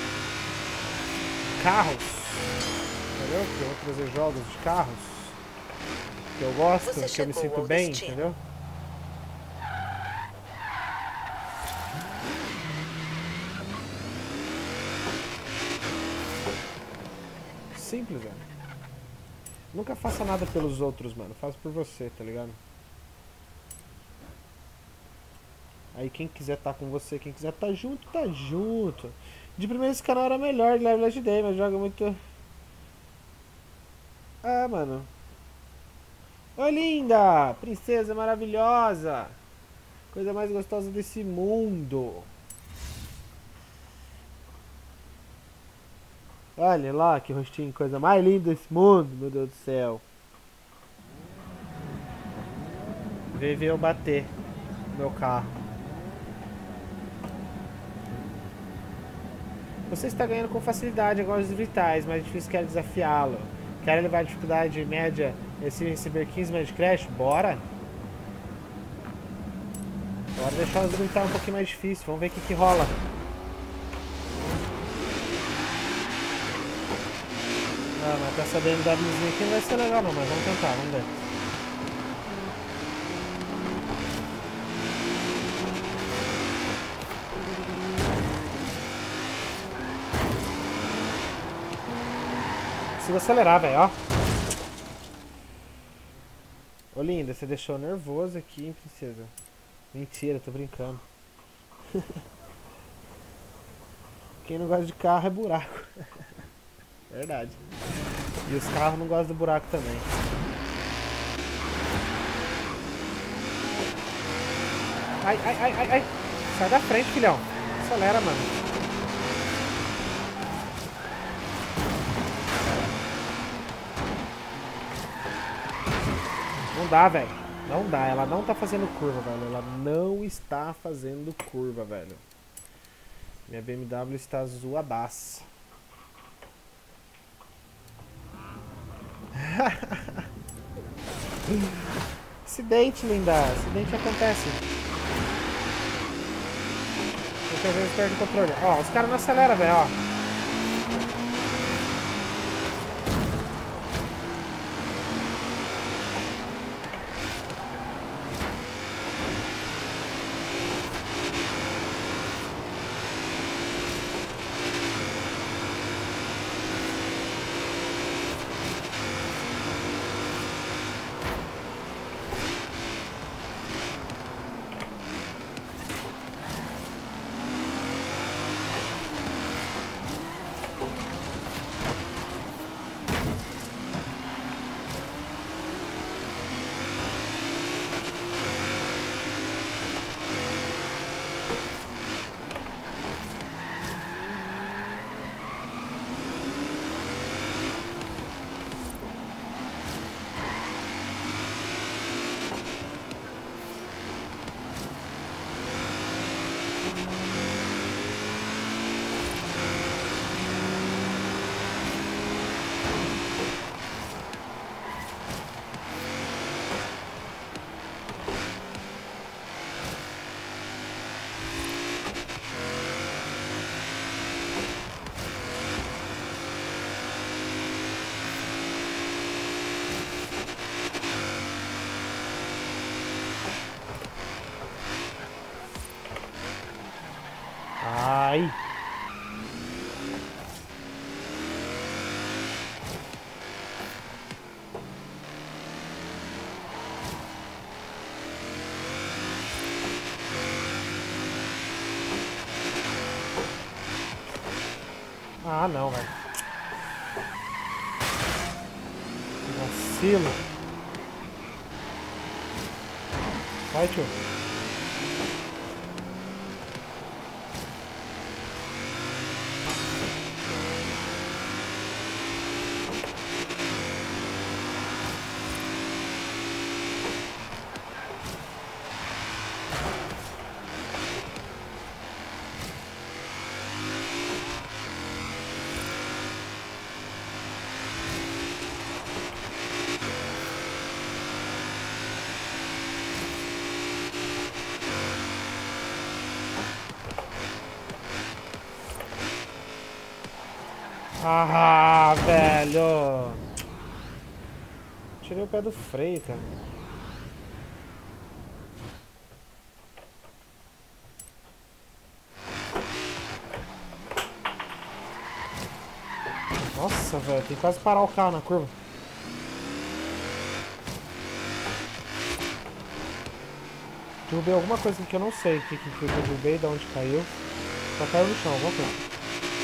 [SPEAKER 1] Carros. Entendeu? Porque eu vou trazer jogos de carros. Que eu gosto, que eu me sinto bem, entendeu? Simples, velho. Nunca faça nada pelos outros, mano. Faça por você, tá ligado? Aí quem quiser tá com você, quem quiser tá junto, tá junto. De primeiro esse canal era melhor de Last Day, mas joga muito... Ah, mano. Oi, linda! Princesa maravilhosa! Coisa mais gostosa desse mundo. Olha lá que rostinho, coisa mais linda desse mundo, meu Deus do céu. Veio ver eu bater no meu carro. Você está ganhando com facilidade agora os vitais, mas difícil quer desafiá-lo. Quer levar a dificuldade média e assim receber 15 metros de crash? Bora! Bora deixar os gritar um pouquinho mais difícil, vamos ver o que rola. Ah, mas com essa BMWzinha aqui não vai ser legal não, mas vamos tentar, vamos ver. Consigo acelerar, velho, ó. Ô, linda, você deixou nervoso aqui, hein, princesa? Mentira, tô brincando. Quem não gosta de carro é buraco. Verdade. E os carros não gostam do buraco também. Ai, ai, ai, ai, ai. Sai da frente, filhão. Acelera, mano. Não dá, velho. Não dá. Ela não tá fazendo curva, velho. Ela não está fazendo curva, velho. Minha BMW está zoadaça. Acidente, linda. Acidente acontece. Muitas vezes perde o controle. Ó, os caras não aceleram, velho, ó. Ai. Ah, não, velho. Vacilo. Vai, tio. Ah, velho. Tirei o pé do freio, cara. Nossa, velho. Tem que quase parar o carro na curva. Derrubei alguma coisa que eu não sei o que eu derrubei, de onde caiu. Só caiu no chão, alguma coisa.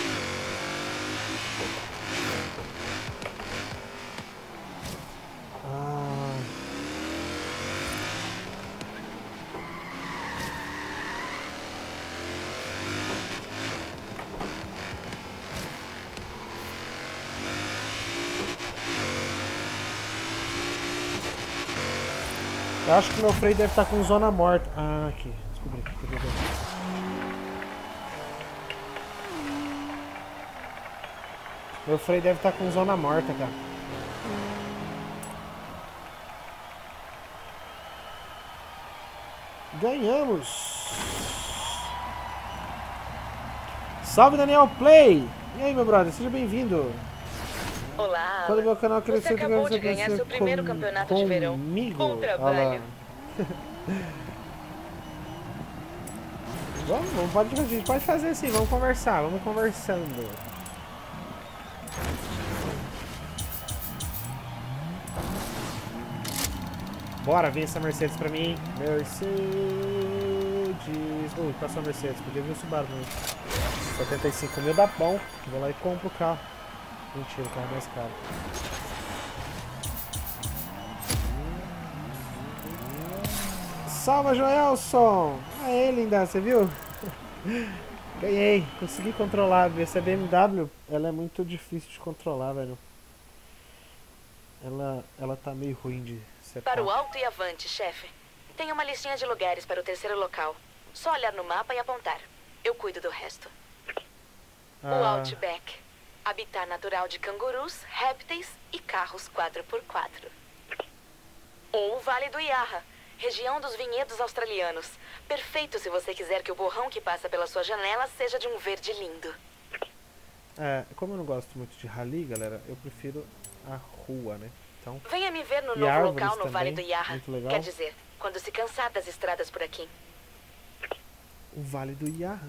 [SPEAKER 1] Eu acho que meu freio deve estar com zona morta. Ah, aqui. Descobri aqui. Meu freio deve estar com zona morta, cara. Ganhamos! Salve, Daniel Play! E aí, meu brother, seja bem-vindo.
[SPEAKER 4] Olá,
[SPEAKER 1] Quando
[SPEAKER 4] Alan.
[SPEAKER 1] meu canal
[SPEAKER 4] Você
[SPEAKER 1] crescer,
[SPEAKER 4] acabou de ganhar seu primeiro campeonato de verão. Bom trabalho.
[SPEAKER 1] A gente pode fazer assim, vamos conversar, vamos conversando. Bora, vem essa Mercedes pra mim. Mercedes. Ui, passou a Mercedes, podia vir o Subaru, né? 75 mil dá bom. Vou lá e compro o carro. Mentira, o carro é mais caro. Salva, Joelson! Aê, linda, você viu? Ganhei, consegui controlar. Essa BMW, ela é muito difícil de controlar, velho. Ela tá meio ruim de setup.
[SPEAKER 2] Para o alto e avante, chefe. Tem uma listinha de lugares para o terceiro local. Só olhar no mapa e apontar. Eu cuido do resto. O Outback. Habitat natural de cangurus, répteis e carros 4x4. Ou o Vale do Yarra. Região dos vinhedos australianos. Perfeito se você quiser que o borrão que passa pela sua janela seja de um verde lindo.
[SPEAKER 1] Como eu não gosto muito de rally, galera, eu prefiro a rua, né? Então,
[SPEAKER 2] venha me ver no
[SPEAKER 1] e
[SPEAKER 2] novo
[SPEAKER 1] árvores
[SPEAKER 2] local no
[SPEAKER 1] também,
[SPEAKER 2] Vale do Yarra.
[SPEAKER 1] muito legal.
[SPEAKER 2] Quer dizer, quando se cansar das estradas por aqui.
[SPEAKER 1] O Vale do Yarra.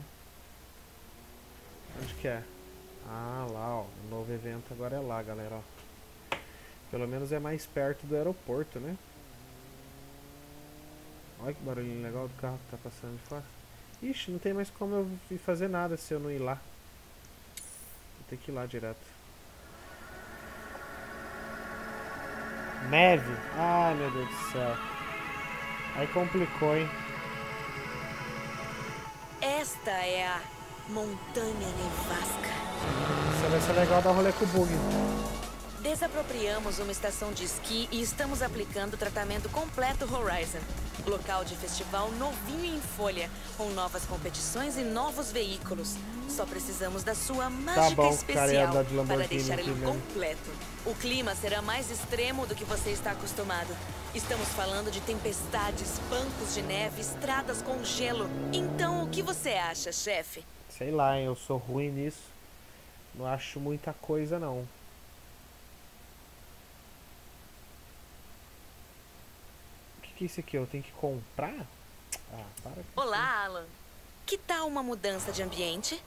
[SPEAKER 1] Onde que é? Ah, lá, ó. O novo evento agora é lá, galera, ó. Pelo menos é mais perto do aeroporto, né? Olha que barulhinho legal do carro que tá passando de fora. Ixi, não tem mais como eu ir fazer nada se eu não ir lá. Vou ter que ir lá direto. Neve. Ai, meu Deus do céu. Aí complicou, hein?
[SPEAKER 4] Esta é a Montanha Nevasca.
[SPEAKER 1] Isso vai ser legal dar rolê com o bug.
[SPEAKER 4] Desapropriamos uma estação de esqui e estamos aplicando o tratamento completo Horizon. Local de festival novinho em folha, com novas competições e novos veículos. Só precisamos da sua mágica
[SPEAKER 1] bom,
[SPEAKER 4] especial
[SPEAKER 1] cara, ia andar de
[SPEAKER 4] para
[SPEAKER 1] Lamborghini
[SPEAKER 4] deixar ele
[SPEAKER 1] aqui mesmo.
[SPEAKER 4] completo. O clima será mais extremo do que você está acostumado. Estamos falando de tempestades, bancos de neve, estradas com gelo. Então, o que você acha, chefe?
[SPEAKER 1] Sei lá, hein? Eu sou ruim nisso. Não acho muita coisa, não. O que é isso aqui? Eu tenho que comprar? Ah, para com isso.
[SPEAKER 4] Olá, Alan. Que tal uma mudança de ambiente?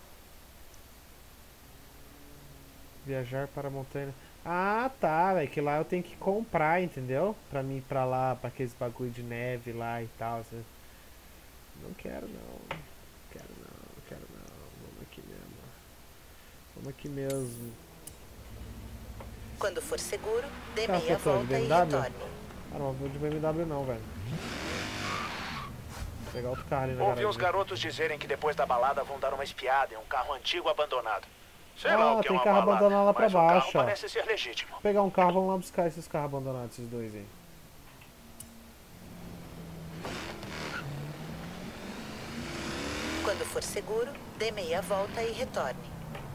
[SPEAKER 1] Viajar para a montanha. Ah, tá, velho. Que lá eu tenho que comprar, entendeu? Pra mim ir pra lá, pra aqueles bagulho de neve lá e tal. Assim. Não quero, não. Quero não, quero não. Vamos aqui mesmo. Vamos aqui mesmo.
[SPEAKER 2] Quando for seguro, dê
[SPEAKER 1] Tá,
[SPEAKER 2] meia
[SPEAKER 1] foi todo,
[SPEAKER 2] volta e
[SPEAKER 1] BMW?
[SPEAKER 2] retorne.
[SPEAKER 1] Ah, não vou de BMW não, velho. Vou pegar outro carro ali na
[SPEAKER 3] Ouvi uns
[SPEAKER 1] garagem.
[SPEAKER 3] garotos dizerem que depois da balada vão dar uma espiada em um carro antigo abandonado. Sei lá o que é
[SPEAKER 1] tem
[SPEAKER 3] uma
[SPEAKER 1] carro
[SPEAKER 3] balada,
[SPEAKER 1] abandonado lá pra
[SPEAKER 3] mas o carro
[SPEAKER 1] baixo, ó.
[SPEAKER 3] parece ser legítimo.
[SPEAKER 1] Vou pegar um carro, vamos lá buscar esses carros abandonados, esses dois aí.
[SPEAKER 2] Quando for seguro, dê meia volta e retorne.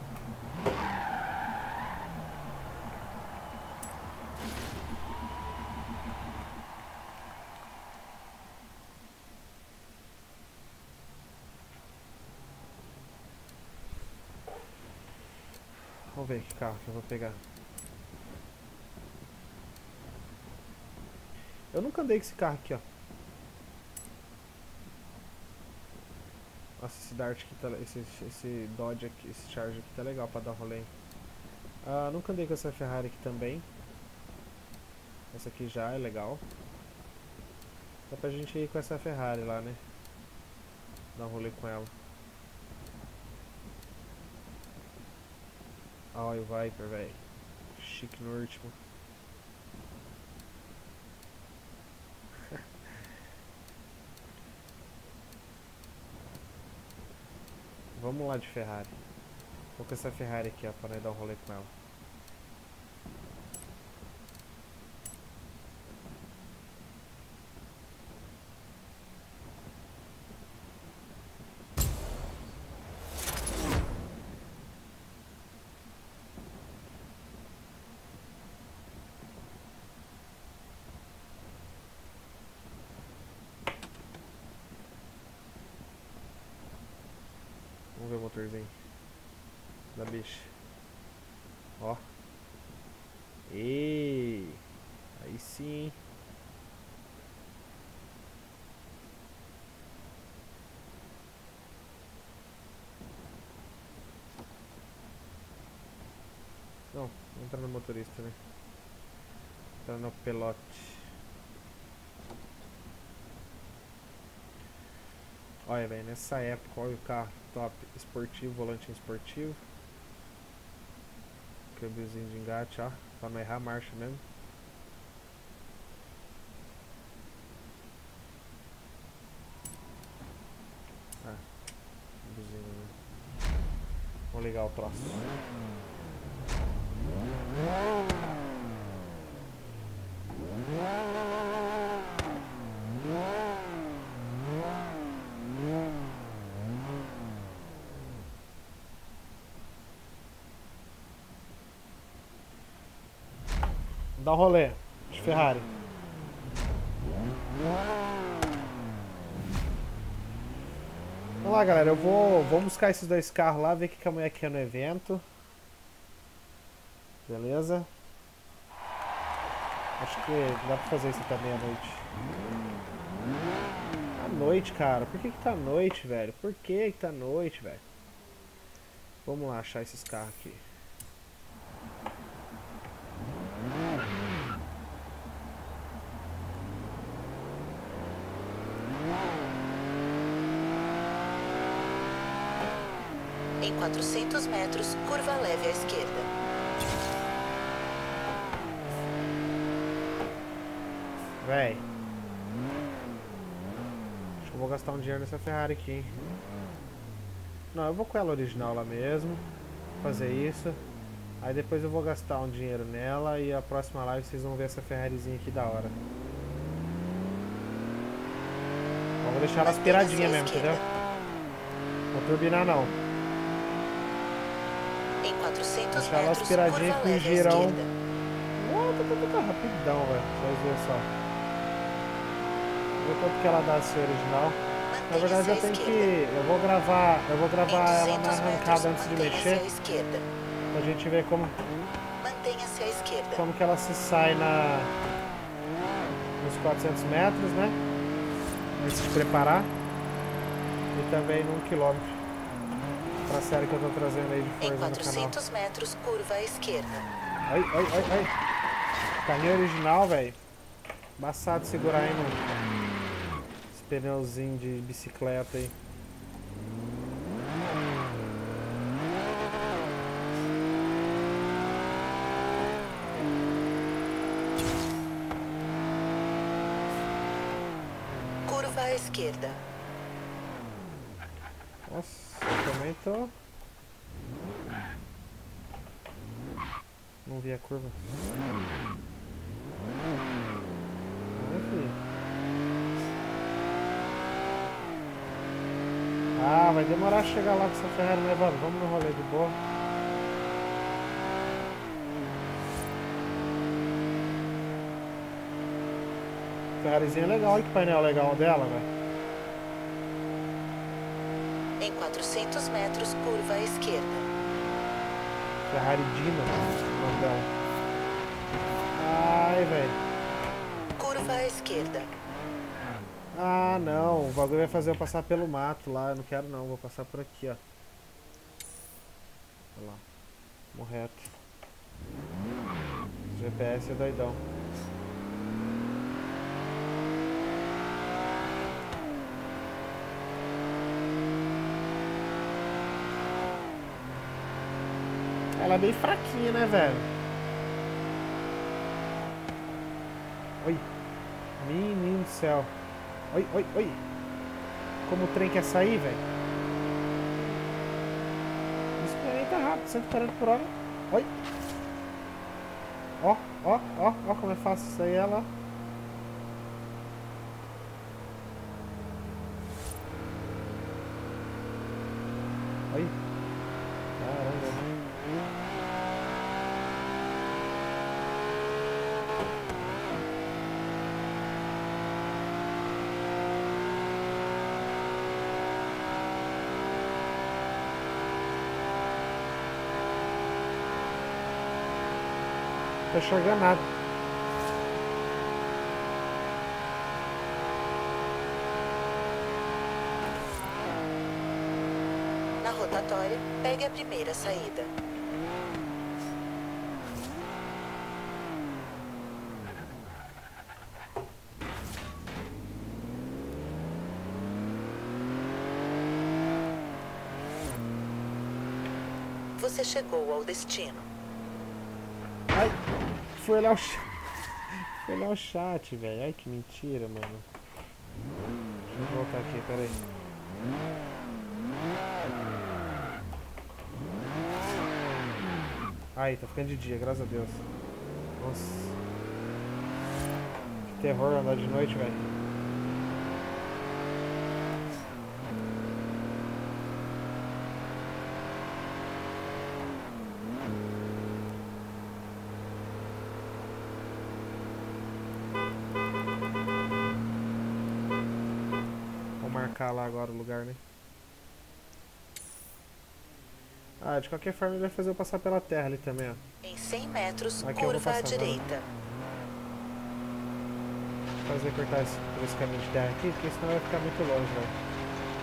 [SPEAKER 1] Vamos ver que carro que eu vou pegar. Eu nunca andei com esse carro aqui, ó. Nossa, esse Dart aqui tá... Esse Dodge aqui, esse Charger aqui tá legal pra dar rolê. Ah, nunca andei com essa Ferrari aqui também. Essa aqui já é legal. Dá pra gente ir com essa Ferrari lá, né? Dar um rolê com ela. Olha o Viper, velho. Chique no último. Vamos lá de Ferrari. Vou com essa Ferrari aqui, ó, pra nós dar um rolê com ela. Vamos ver o motorzinho da bicha. Ó. sim, hein? Não, entra no motorista, né? Entra no pelote. Olha, velho, nessa época, olha o carro top, esportivo, volantinho esportivo. Câmbiozinho de engate, ó, pra não errar a marcha mesmo. Ah, câmbiozinho, né? Vamos ligar o troço. Dá um rolê de Ferrari. Vamos lá, galera. Vou buscar esses dois carros lá, ver o que a mulher quer no evento. Beleza? Acho que dá pra fazer isso até meia-noite. À noite, cara. Por que tá à noite, velho? Por que tá à noite, velho? Vamos lá achar esses carros aqui.
[SPEAKER 4] Em 400 metros, curva leve à esquerda.
[SPEAKER 1] Véi. Acho que eu vou gastar um dinheiro nessa Ferrari aqui, hein? Não, eu vou com ela original lá mesmo. Fazer isso. Aí depois eu vou gastar um dinheiro nela e a próxima live vocês vão ver essa Ferrarizinha aqui da hora. Eu vou deixar ela aspiradinha mesmo, entendeu? Não vou turbinar não.
[SPEAKER 4] Em 400
[SPEAKER 1] deixar ela
[SPEAKER 4] metros,
[SPEAKER 1] aspiradinha
[SPEAKER 4] curva
[SPEAKER 1] com
[SPEAKER 4] leve à
[SPEAKER 1] girão.
[SPEAKER 4] esquerda.
[SPEAKER 1] Tá rapidão, velho. Vocês verem só. Vou ver quanto que ela dá a ser original. Na verdade eu tenho que. Eu vou gravar ela na arrancada antes de mexer. Pra gente ver como.
[SPEAKER 4] Mantenha-se à esquerda.
[SPEAKER 1] Como que ela se sai nos 400 metros, né? Antes de preparar. E também no 1 km. Pra série que eu tô trazendo aí de Forza
[SPEAKER 4] Em
[SPEAKER 1] no canal.
[SPEAKER 4] 400 metros, curva à esquerda.
[SPEAKER 1] Ai. Carrinho original, velho. Embaçado segurar aí no pneuzinho de bicicleta aí.
[SPEAKER 4] Curva à esquerda.
[SPEAKER 1] Nossa, eu também tô. Não vi a curva. Ah, vai demorar a chegar lá com essa Ferrari, né, mano? Vamos no rolê de boa. Ferrarizinha é legal, olha que painel legal dela, velho.
[SPEAKER 4] Em 400 metros, curva à esquerda.
[SPEAKER 1] Ferrari Dino, o nome dela. Ai, velho.
[SPEAKER 4] Curva à esquerda.
[SPEAKER 1] Ah, não. O bagulho vai fazer eu passar pelo mato lá. Eu não quero não, vou passar por aqui, ó. Olha lá. Vamos reto. O GPS é doidão. Ela é bem fraquinha, né, velho? Oi. Menino do céu. Oi. Como o trem quer sair, velho? Isso aí tá rápido, 140 por hora. Oi. Ó como é fácil isso aí, ela. Oi. Caramba. Não tô enxergando nada.
[SPEAKER 4] quiser, pegue a primeira saída. Você chegou ao destino.
[SPEAKER 1] Ai, foi olhar o chat. Foi olhar o chat, velho. Ai, que mentira, mano. Deixa eu voltar aqui, peraí. Ai, tá ficando de dia, graças a Deus. Nossa. Que terror andar de noite, velho. Vou marcar lá agora o lugar, né? Ah, de qualquer forma ele vai fazer eu passar pela terra ali também, ó.
[SPEAKER 4] Em 100 metros,
[SPEAKER 1] Aqui eu vou
[SPEAKER 4] curva à
[SPEAKER 1] passar,
[SPEAKER 4] direita.
[SPEAKER 1] Vou fazer cortar por esse caminho de terra aqui, porque senão vai ficar muito longe, velho.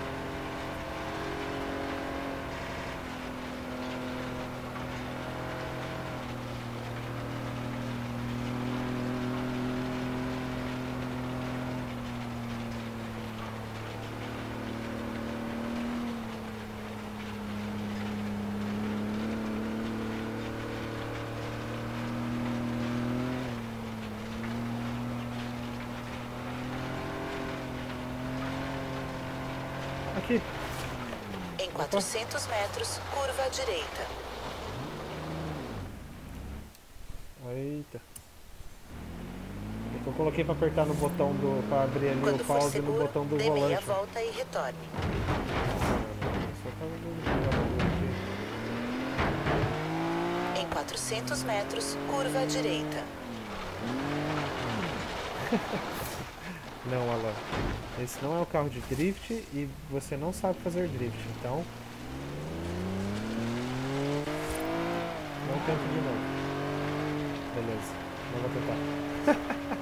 [SPEAKER 1] Aqui.
[SPEAKER 4] Em 400 metros, curva à direita.
[SPEAKER 1] Eita. É que eu coloquei pra apertar no botão do... pra abrir ali
[SPEAKER 4] Quando
[SPEAKER 1] o
[SPEAKER 4] for
[SPEAKER 1] pause no
[SPEAKER 4] seguro,
[SPEAKER 1] botão do
[SPEAKER 4] dê meia
[SPEAKER 1] volante.
[SPEAKER 4] volta e retorne.
[SPEAKER 1] Só tava dando aqui.
[SPEAKER 4] Em 400 metros, curva à direita.
[SPEAKER 1] Não, Alan. Esse não é o carro de drift e você não sabe fazer drift, então... Não tento de novo. Beleza, não vou tentar.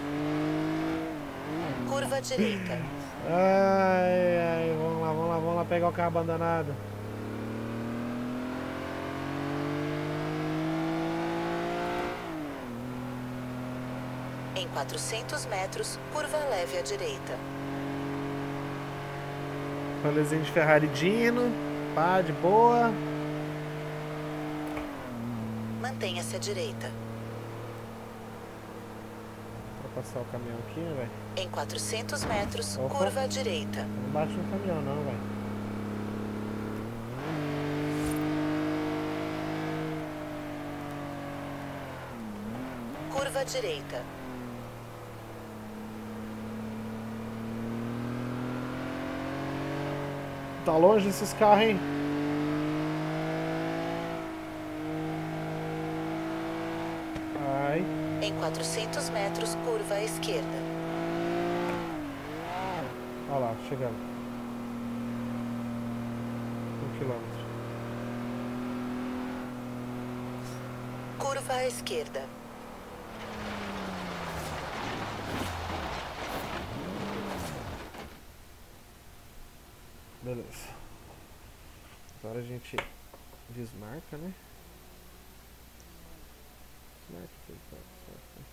[SPEAKER 4] Curva à direita.
[SPEAKER 1] Ai, ai, vamos lá pegar o carro abandonado.
[SPEAKER 4] Em 400 metros, curva leve à direita.
[SPEAKER 1] Rolezinho de Ferrari Dino. Pá, de boa.
[SPEAKER 4] Mantenha-se à direita.
[SPEAKER 1] Vou passar o caminhão aqui, né, velho?
[SPEAKER 4] Em 400 metros,
[SPEAKER 1] Opa.
[SPEAKER 4] curva à direita.
[SPEAKER 1] Não bate no caminhão não, velho.
[SPEAKER 4] Curva à direita.
[SPEAKER 1] Tá longe esses carros, hein? Ai.
[SPEAKER 4] Em 400 metros, curva à esquerda.
[SPEAKER 1] Olha lá, chegando. 1 quilômetro.
[SPEAKER 4] Curva à esquerda.
[SPEAKER 1] Beleza. Agora a gente desmarca, né? Desmarca, desmarca.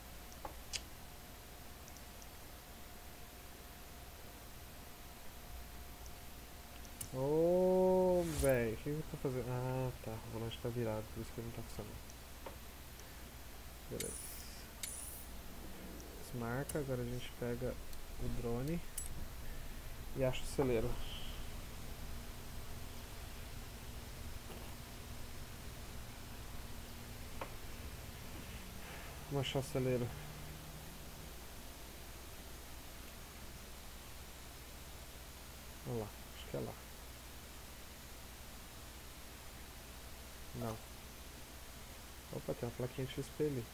[SPEAKER 1] Ô, velho, o que eu tô fazendo? Ah, tá. O volante tá virado, por isso que ele não tá funcionando. Beleza. Desmarca, agora a gente pega o drone e acha o celeiro. Vamos achar o celeiro. Olha lá, acho que é lá. Não. Opa, tem uma plaquinha de XP ali.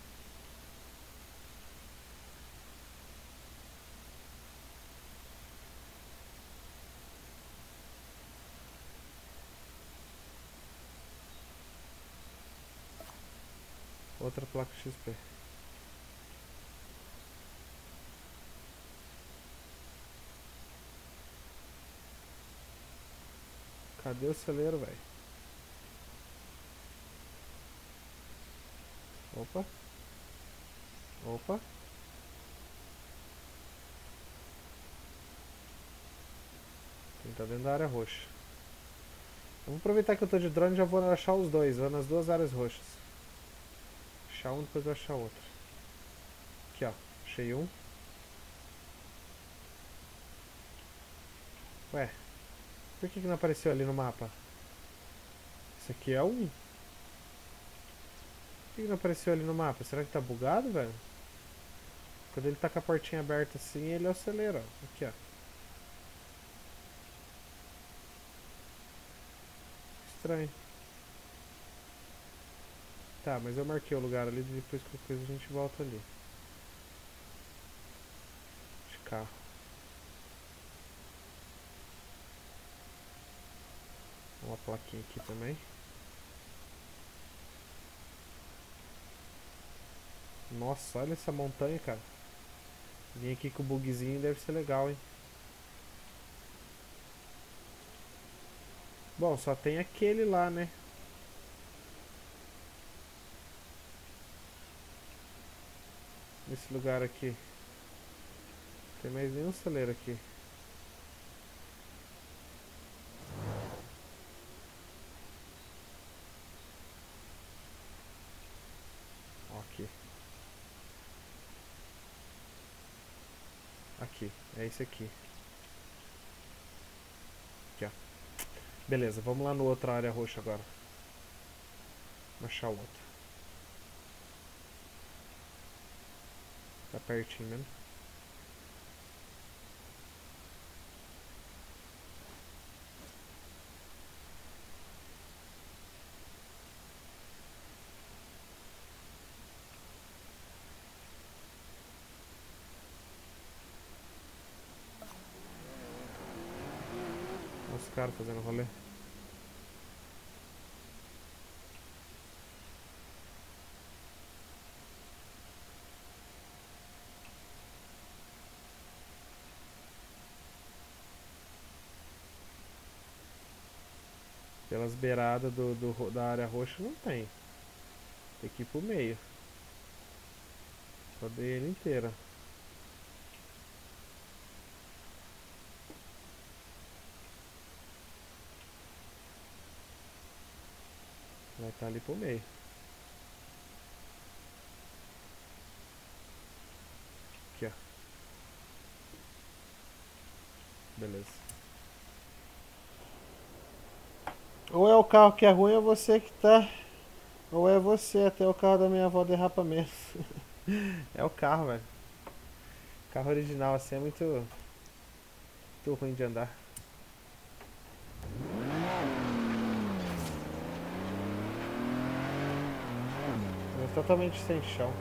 [SPEAKER 1] Outra placa XP. Cadê o celeiro, velho? Opa. Opa. Tem que tá dentro da área roxa. Vamos aproveitar que eu tô de drone e já vou achar os dois. Vou nas duas áreas roxas. Achar um, depois eu achar outro. Aqui, ó. Achei um. Ué. Por que não apareceu ali no mapa? Esse aqui é um. Por que não apareceu ali no mapa? Será que tá bugado, velho? Quando ele tá com a portinha aberta assim, ele acelera, ó. Aqui, ó. Estranho. Tá, mas eu marquei o lugar ali, depois qualquer coisa a gente volta ali. De carro. Uma plaquinha aqui também. Nossa, olha essa montanha, cara. Vim aqui com o bugzinho, deve ser legal, hein. Bom, só tem aquele lá, né? Nesse lugar aqui. Não tem mais nenhum celeiro aqui. Ó, aqui. Aqui, é esse aqui. Aqui, ó. Beleza, vamos lá no outra área roxa agora. Vamos achar o outro. Tá pertinho mesmo. Olha os caras fazendo rolê. Pelas beiradas da área roxa não tem. Tem que ir pro meio. Rodei ele inteira. Vai estar ali pro meio. Aqui, ó. Beleza. Ou é o carro que é ruim ou você que tá. Ou é você, até o carro da minha avó derrapa mesmo. É o carro, velho. Carro original assim é muito ruim de andar. É totalmente sem chão.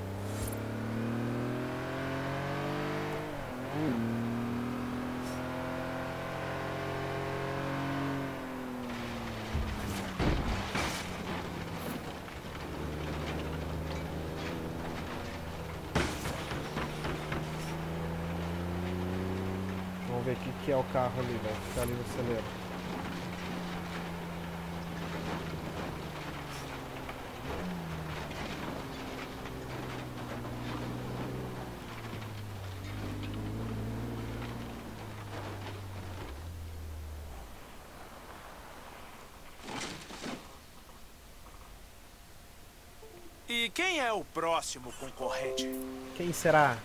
[SPEAKER 1] Vamos ver o que é o carro ali, velho. Que tá ali no celeiro.
[SPEAKER 3] E quem é o próximo concorrente?
[SPEAKER 1] Quem será?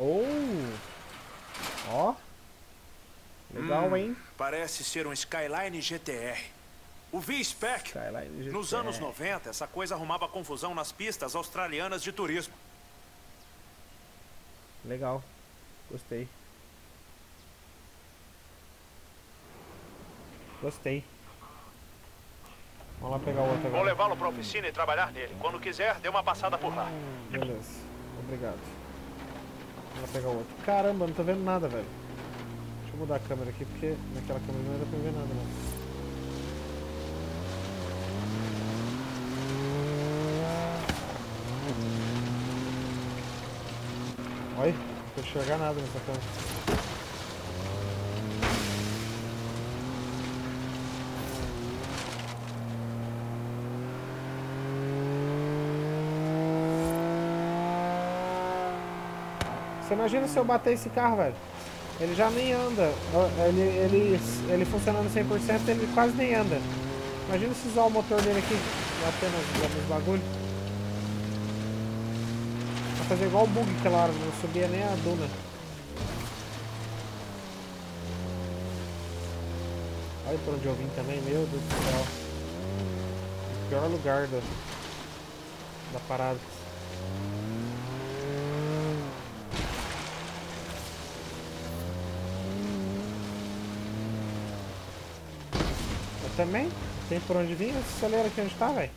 [SPEAKER 1] Ó. Legal, hein?
[SPEAKER 3] Parece ser um Skyline GTR. O V-Spec.
[SPEAKER 1] Skyline GTR.
[SPEAKER 3] Nos anos 90, essa coisa arrumava confusão nas pistas australianas de turismo.
[SPEAKER 1] Legal. Gostei. Gostei. Vamos lá pegar o outro agora.
[SPEAKER 3] Vou levá-lo para a oficina e trabalhar nele. Quando quiser, dê uma passada por lá.
[SPEAKER 1] Beleza. Obrigado. Vamos lá pegar o outro. Caramba, não tô vendo nada, velho. Deixa eu mudar a câmera aqui, porque naquela câmera não dá pra ver nada, não. Olha, não tô enxergar nada nessa câmera. Você imagina se eu bater esse carro, velho? Ele já nem anda. Ele funcionando 100%, ele quase nem anda. Imagina se usar o motor dele aqui, bater nos bagulho. Vai fazer igual o bug aquela hora, não subia nem a duna. Olha por onde eu vim também, meu Deus do céu. O pior lugar da parada. Eu também? Tem por onde vir? Acelera aqui onde tá, velho.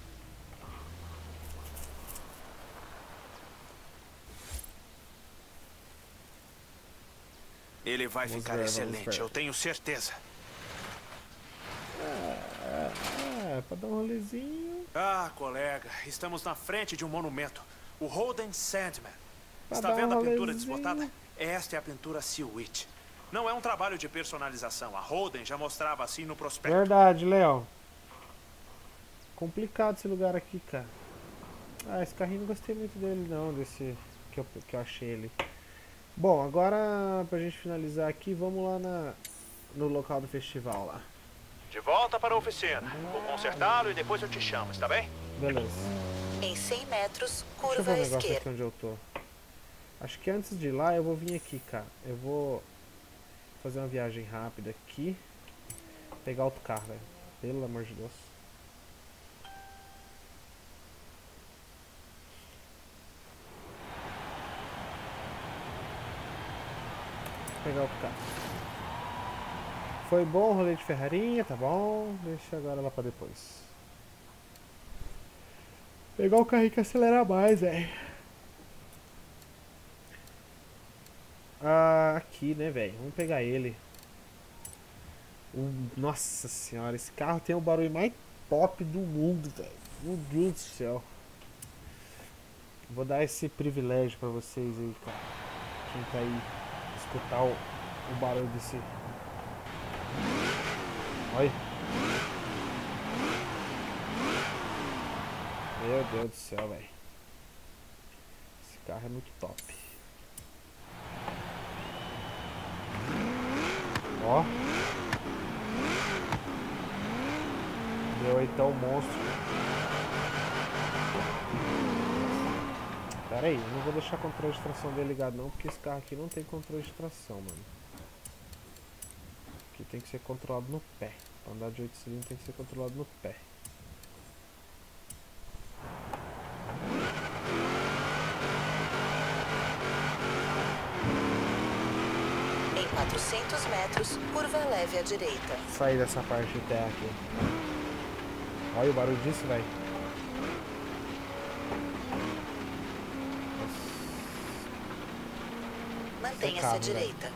[SPEAKER 3] Ele vai ficar excelente, eu tenho certeza.
[SPEAKER 1] Pra dar um rolezinho.
[SPEAKER 3] Ah, colega, estamos na frente de um monumento. O Holden Sandman.
[SPEAKER 1] Pra
[SPEAKER 3] Está
[SPEAKER 1] dar
[SPEAKER 3] vendo
[SPEAKER 1] um
[SPEAKER 3] a pintura
[SPEAKER 1] rolezinho.
[SPEAKER 3] desbotada? Esta é a pintura Sea Witch. Não é um trabalho de personalização. A Holden já mostrava assim no prospecto.
[SPEAKER 1] Verdade, Léo. Complicado esse lugar aqui, cara. Ah, esse carrinho não gostei muito dele não, desse que eu achei ele. Bom, agora pra gente finalizar aqui, vamos lá no local do festival lá.
[SPEAKER 3] De volta para a oficina. Vou consertá-lo e depois eu te chamo, está bem?
[SPEAKER 1] Beleza.
[SPEAKER 4] Em 100 metros,
[SPEAKER 1] Deixa eu
[SPEAKER 4] curva
[SPEAKER 1] ver
[SPEAKER 4] à
[SPEAKER 1] um negócio
[SPEAKER 4] esquerda.
[SPEAKER 1] aqui onde eu tô. Acho que antes de ir lá eu vou vir aqui, cara. Eu vou fazer uma viagem rápida aqui. Pegar outro carro, velho. Pelo amor de Deus. Vou pegar outro carro. Foi bom o rolê de Ferrarinha, tá bom. Deixa agora lá pra depois. Pegar o carrinho que acelera mais, velho. Ah, aqui, né, velho? Vamos pegar ele. Nossa senhora, esse carro tem o barulho mais top do mundo, velho. Meu Deus do céu. Vou dar esse privilégio pra vocês aí, cara. Quem tá aí escutar o barulho desse. Olha. Meu Deus do céu, velho. Esse carro é muito top. Ó. Deu aí então o monstro. Pera aí, eu não vou deixar o controle de tração dele ligado não, porque esse carro aqui não tem controle de tração, mano. Aqui tem que ser controlado no pé. Pra andar de 8 cilindros tem que ser controlado no pé.
[SPEAKER 4] Em 400 metros, curva leve à direita.
[SPEAKER 1] Sair dessa parte de terra aqui. Olha o barulho disso, velho.
[SPEAKER 4] Mantenha-se
[SPEAKER 1] carro,
[SPEAKER 4] à direita.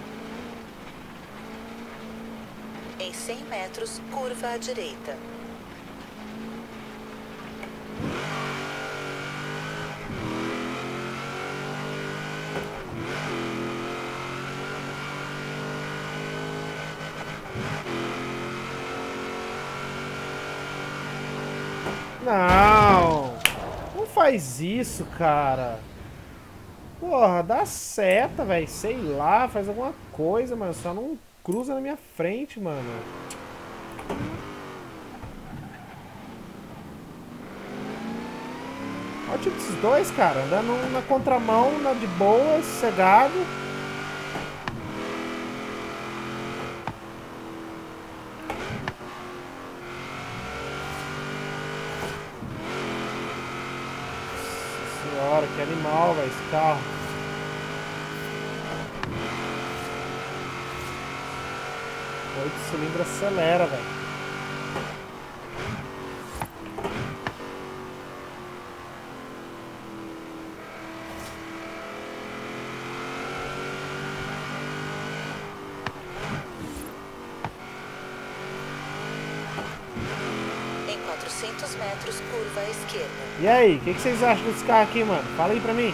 [SPEAKER 4] Em 100 metros, curva à direita.
[SPEAKER 1] Não! Não faz isso, cara. Porra, dá seta, velho. Sei lá, faz alguma coisa, mano. Só não cruza na minha frente, mano. Olha o tipo desses dois, cara. Andando na contramão, na de boa, sossegado. Senhora, que animal, velho, esse carro. Oito cilindros acelera, velho.
[SPEAKER 4] Em 400 metros, curva à esquerda.
[SPEAKER 1] E aí, o que vocês acham desse carro aqui, mano? Fala aí pra mim.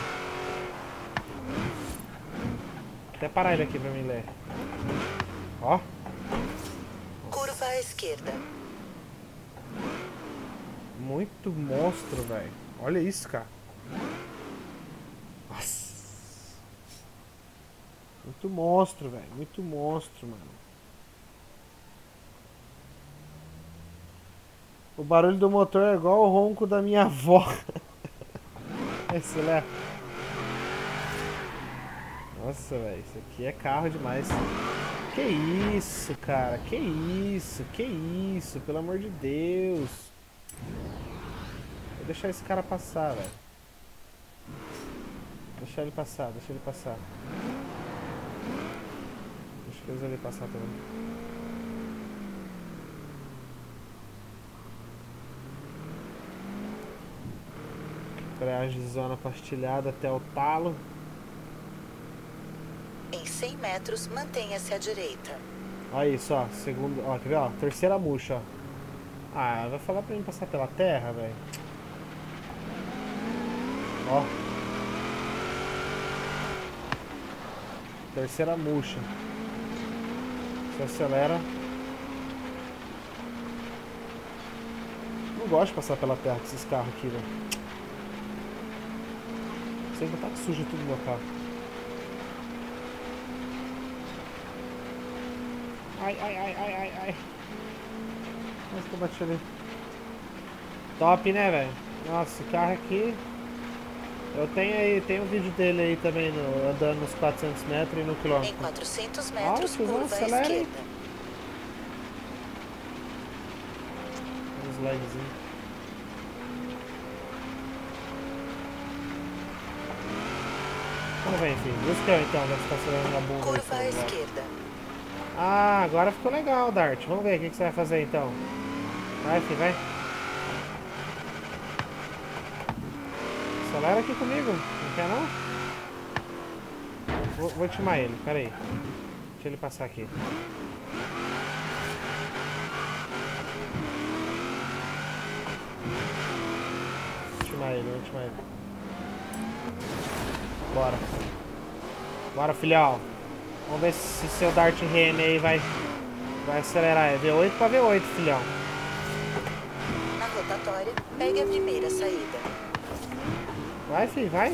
[SPEAKER 1] Até parar ele aqui pra mim ler. Ó.
[SPEAKER 4] Curva à esquerda.
[SPEAKER 1] Muito monstro, velho. Olha isso, cara. Nossa. Muito monstro, velho. Muito monstro, mano. O barulho do motor é igual o ronco da minha avó. Acelera. Nossa, velho. Isso aqui é carro demais. Que isso, cara? Que isso? Que isso? Pelo amor de Deus. Vou deixar esse cara passar, velho. Deixa ele passar, deixa ele passar. Deixa ele passar também. Embreagem zona pastilhada até o talo.
[SPEAKER 4] Em 100 metros, mantenha-se à direita.
[SPEAKER 1] Olha isso, ó. Segundo. Ó, quer ver, ó? Terceira murcha, ó. Ah, vai falar pra mim passar pela terra, velho. Ó. Terceira murcha. Você acelera. Não gosto de passar pela terra com esses carros aqui, velho. Sempre tá que suja tudo no meu carro. Ai, ai, ai, ai, ai, ai. Nossa, que eu bati ali. Top, né, velho? Nossa, esse carro aqui. Eu tenho aí, tem um vídeo dele aí também, andando nos 400 metros e no quilômetro.
[SPEAKER 4] Em 400 metros, curva à
[SPEAKER 1] acelera aí.
[SPEAKER 4] esquerda.
[SPEAKER 1] Um slidezinho. Vamos ver, enfim. Busca eu então, deve estar acelerando a bunda.
[SPEAKER 4] Curva à esquerda.
[SPEAKER 1] Ah, agora ficou legal, Dart. Vamos ver o que você vai fazer então. Vai, filho, vai. Acelera aqui comigo. Não quer não? Vou timar ele, pera aí. Deixa ele passar aqui. Vou timar ele. Bora. Bora, filhão. Vamos ver se seu Dart RM aí vai acelerar. É V8 pra V8, filhão.
[SPEAKER 4] Na rotatória, pegue a primeira saída.
[SPEAKER 1] Vai, filho, vai.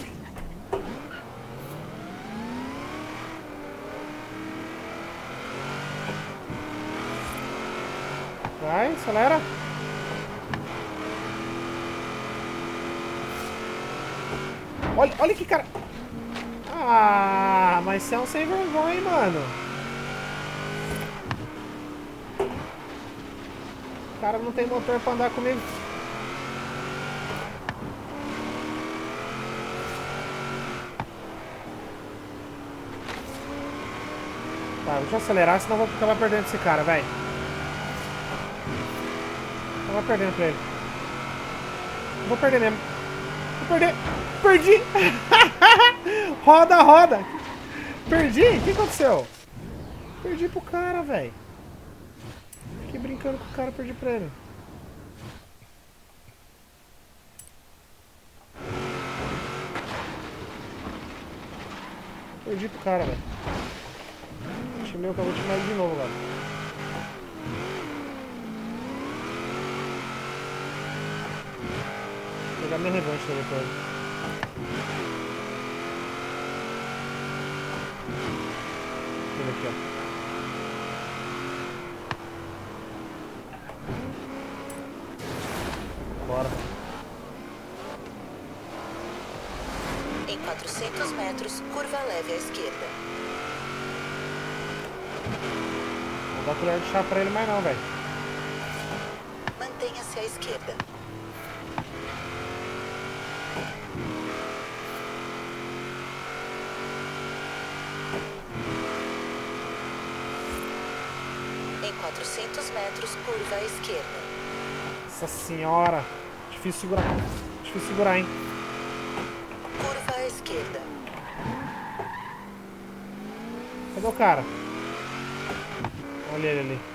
[SPEAKER 1] Vai, acelera. Olha que cara. Ah, mas você é um sem vergonha, hein, mano. O cara não tem motor pra andar comigo. Tá, deixa eu acelerar, senão eu vou acabar perdendo esse cara, vai. Eu vou perdendo pra ele. Vou perder mesmo. Vou perder. Perdi! Roda! Perdi? O que aconteceu? Perdi pro cara, velho. Fiquei brincando com o cara, perdi pra ele. Perdi pro cara, velho. Timei o que eu vou timar ele de novo, galera. Vou pegar minha revanche também pra ele. Ele aqui, ó. Bora.
[SPEAKER 4] Em 400 metros, curva leve à esquerda.
[SPEAKER 1] Não dá colher de chá pra ele mais não, velho.
[SPEAKER 4] Mantenha-se à esquerda. Em 400 metros, curva à esquerda.
[SPEAKER 1] Nossa senhora. Difícil segurar, hein.
[SPEAKER 4] Curva à esquerda.
[SPEAKER 1] Cadê o cara? Olha ele ali.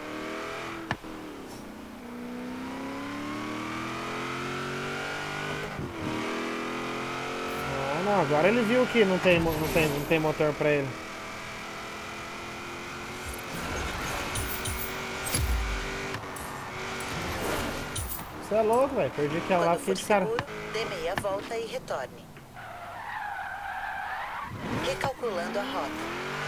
[SPEAKER 1] Ah, não. Agora ele viu que não tem motor pra ele. Você é louco, velho. Perdi aquela lá, fiquei de cara.
[SPEAKER 4] Seguro, dê meia volta e retorne. Recalculando a rota.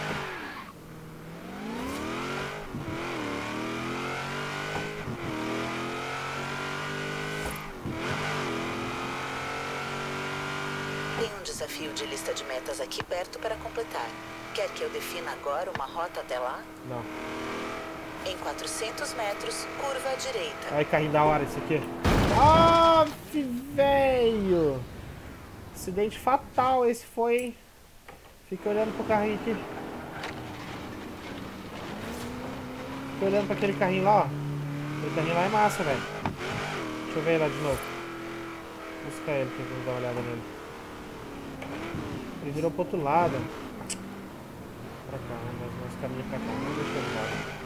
[SPEAKER 4] desafio de lista de metas aqui perto para completar. Quer que eu defina agora uma rota até lá?
[SPEAKER 1] Não.
[SPEAKER 4] Em 400 metros, curva à direita.
[SPEAKER 1] Ai, carrinho da hora esse aqui. Ah, velho! Acidente fatal esse foi, hein? Fica olhando pro carrinho aqui. Fica olhando pra aquele carrinho lá, ó. Aquele carrinho lá é massa, velho. Deixa eu ver ele lá de novo. Vou buscar ele aqui, vamos dar uma olhada nele. Ele virou pro outro lado. Pra cá, mas caminho pra cá. Vamos deixar ele lá.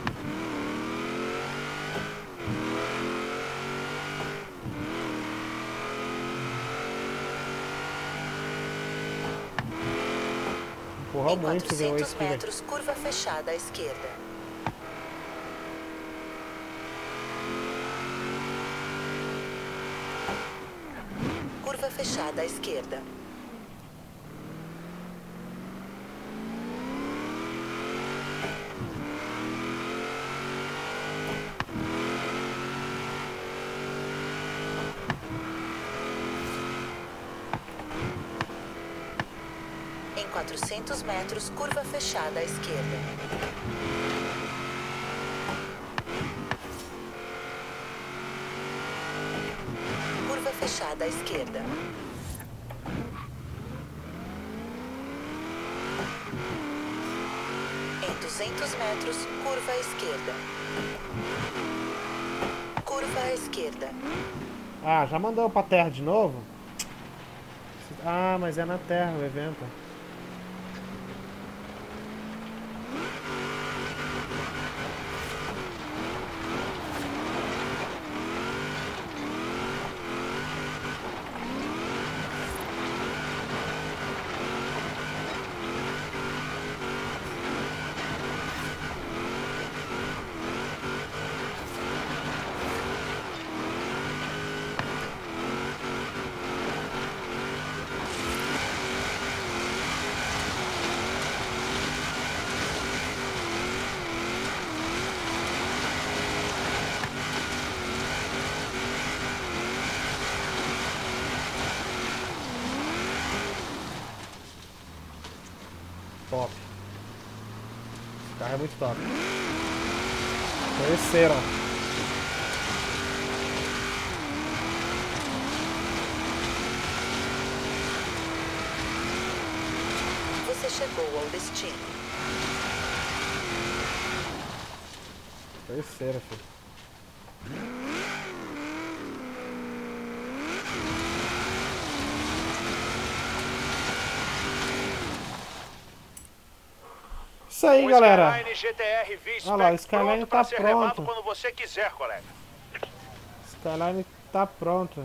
[SPEAKER 1] Empurrar muito,
[SPEAKER 4] Em
[SPEAKER 1] viu?
[SPEAKER 4] 400 metros, curva fechada à esquerda. Curva fechada à esquerda. Em 400 metros, curva fechada à esquerda. Curva fechada à esquerda. Em 200 metros, curva à esquerda. Curva à esquerda.
[SPEAKER 1] Ah, já mandou pra terra de novo? Ah, mas é na terra o evento. Top. Esse carro é muito top. Terceiro, ó.
[SPEAKER 4] Você chegou ao destino.
[SPEAKER 1] Terceira, filho. Isso aí, galera.
[SPEAKER 3] Skyline GTR
[SPEAKER 1] Olha lá, o Skyline tá
[SPEAKER 3] ser levado
[SPEAKER 1] pronto.
[SPEAKER 3] quando você quiser, colega.
[SPEAKER 1] Skyline tá pronto.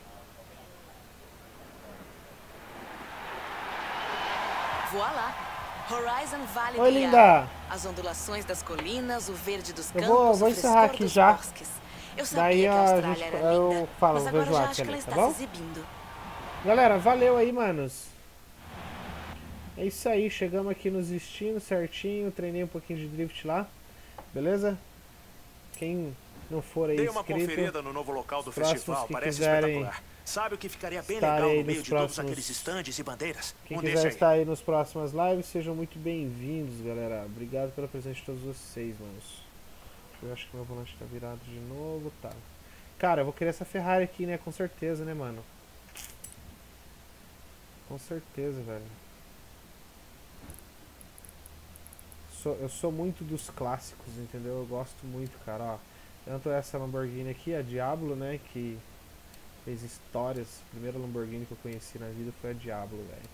[SPEAKER 4] Voilá! Horizon Vale
[SPEAKER 1] Oi,
[SPEAKER 4] do
[SPEAKER 1] linda.
[SPEAKER 4] Iá. As ondulações das colinas, o verde dos campos,
[SPEAKER 1] vou
[SPEAKER 4] o
[SPEAKER 1] encerrar
[SPEAKER 4] frescor
[SPEAKER 1] aqui
[SPEAKER 4] dos
[SPEAKER 1] já.
[SPEAKER 4] bosques. Eu sabia
[SPEAKER 1] Daí
[SPEAKER 4] que a
[SPEAKER 1] a
[SPEAKER 4] Austrália
[SPEAKER 1] gente,
[SPEAKER 4] era
[SPEAKER 1] eu
[SPEAKER 4] linda,
[SPEAKER 1] falo,
[SPEAKER 4] mas agora
[SPEAKER 1] vejo
[SPEAKER 4] já
[SPEAKER 1] a
[SPEAKER 4] acho que ela
[SPEAKER 1] tá
[SPEAKER 4] está
[SPEAKER 1] bom?
[SPEAKER 4] se exibindo.
[SPEAKER 1] Galera, valeu aí, manos. É isso aí, chegamos aqui nos destinos certinho. Treinei um pouquinho de drift lá. Beleza? Quem não for aí
[SPEAKER 3] Dei uma
[SPEAKER 1] inscrito,
[SPEAKER 3] conferida no novo local do
[SPEAKER 1] os próximos
[SPEAKER 3] festival,
[SPEAKER 1] que
[SPEAKER 3] parece
[SPEAKER 1] quiserem
[SPEAKER 3] espetacular. Sabe o que ficaria bem
[SPEAKER 1] estar
[SPEAKER 3] legal
[SPEAKER 1] aí
[SPEAKER 3] no meio
[SPEAKER 1] nos
[SPEAKER 3] de todos
[SPEAKER 1] próximos-
[SPEAKER 3] aqueles estandes e bandeiras?
[SPEAKER 1] quem
[SPEAKER 3] Desse
[SPEAKER 1] quiser
[SPEAKER 3] aí.
[SPEAKER 1] estar aí nos próximas lives, sejam muito bem-vindos, galera. Obrigado pela presença de todos vocês, manos. Eu acho que meu volante tá virado de novo, tá. Cara, eu vou querer essa Ferrari aqui, né? Com certeza, né, mano? Com certeza, velho. Eu sou muito dos clássicos, entendeu? Eu gosto muito, cara, ó. Tanto essa Lamborghini aqui, a Diablo, né? Que fez histórias. A primeira Lamborghini que eu conheci na vida foi a Diablo, velho.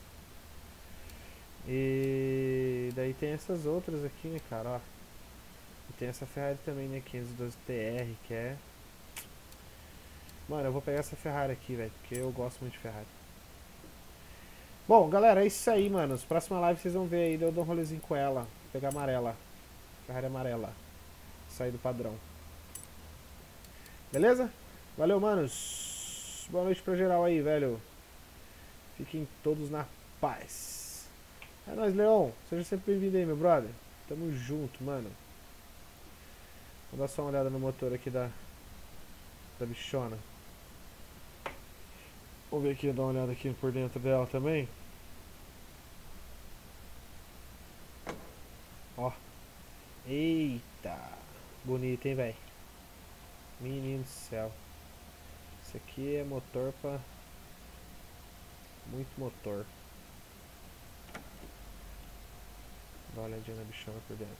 [SPEAKER 1] E daí tem essas outras aqui, né, cara, ó. E tem essa Ferrari também, né? 512 TR, que é... Mano, eu vou pegar essa Ferrari aqui, velho, porque eu gosto muito de Ferrari. Bom, galera, é isso aí, manos. Próxima live vocês vão ver aí, eu dou um rolezinho com ela. Vou pegar amarela. Ferrari amarela. Sair do padrão. Beleza? Valeu, manos. Boa noite pra geral aí, velho. Fiquem todos na paz. É nóis, Leon. Seja sempre bem-vindo aí, meu brother. Tamo junto, mano. Vou dar só uma olhada no motor aqui da bichona. Vamos ver aqui, dar uma olhada aqui por dentro dela também. Eita. Bonito, hein, velho? Menino do céu. Isso aqui é motor pra... Muito motor. Dá uma olhadinha na bichona por dentro.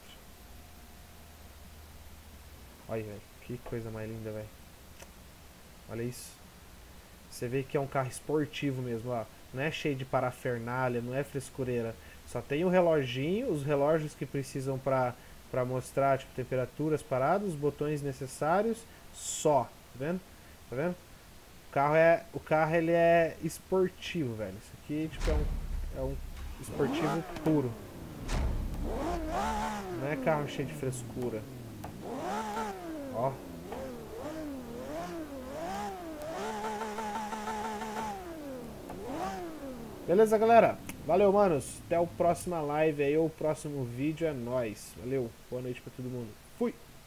[SPEAKER 1] Olha, velho. Que coisa mais linda, velho. Olha isso. Você vê que é um carro esportivo mesmo, ó. Não é cheio de parafernália, não é frescureira. Só tem o reloginho, os relógios que precisam pra mostrar, tipo, temperaturas paradas, os botões necessários, só. Tá vendo? Tá vendo? O carro ele é esportivo, velho. Isso aqui, tipo, é um esportivo puro. Não é carro cheio de frescura. Ó. Beleza, galera? Valeu, manos. Até a próxima live aí, ou o próximo vídeo. É nóis. Valeu. Boa noite pra todo mundo. Fui!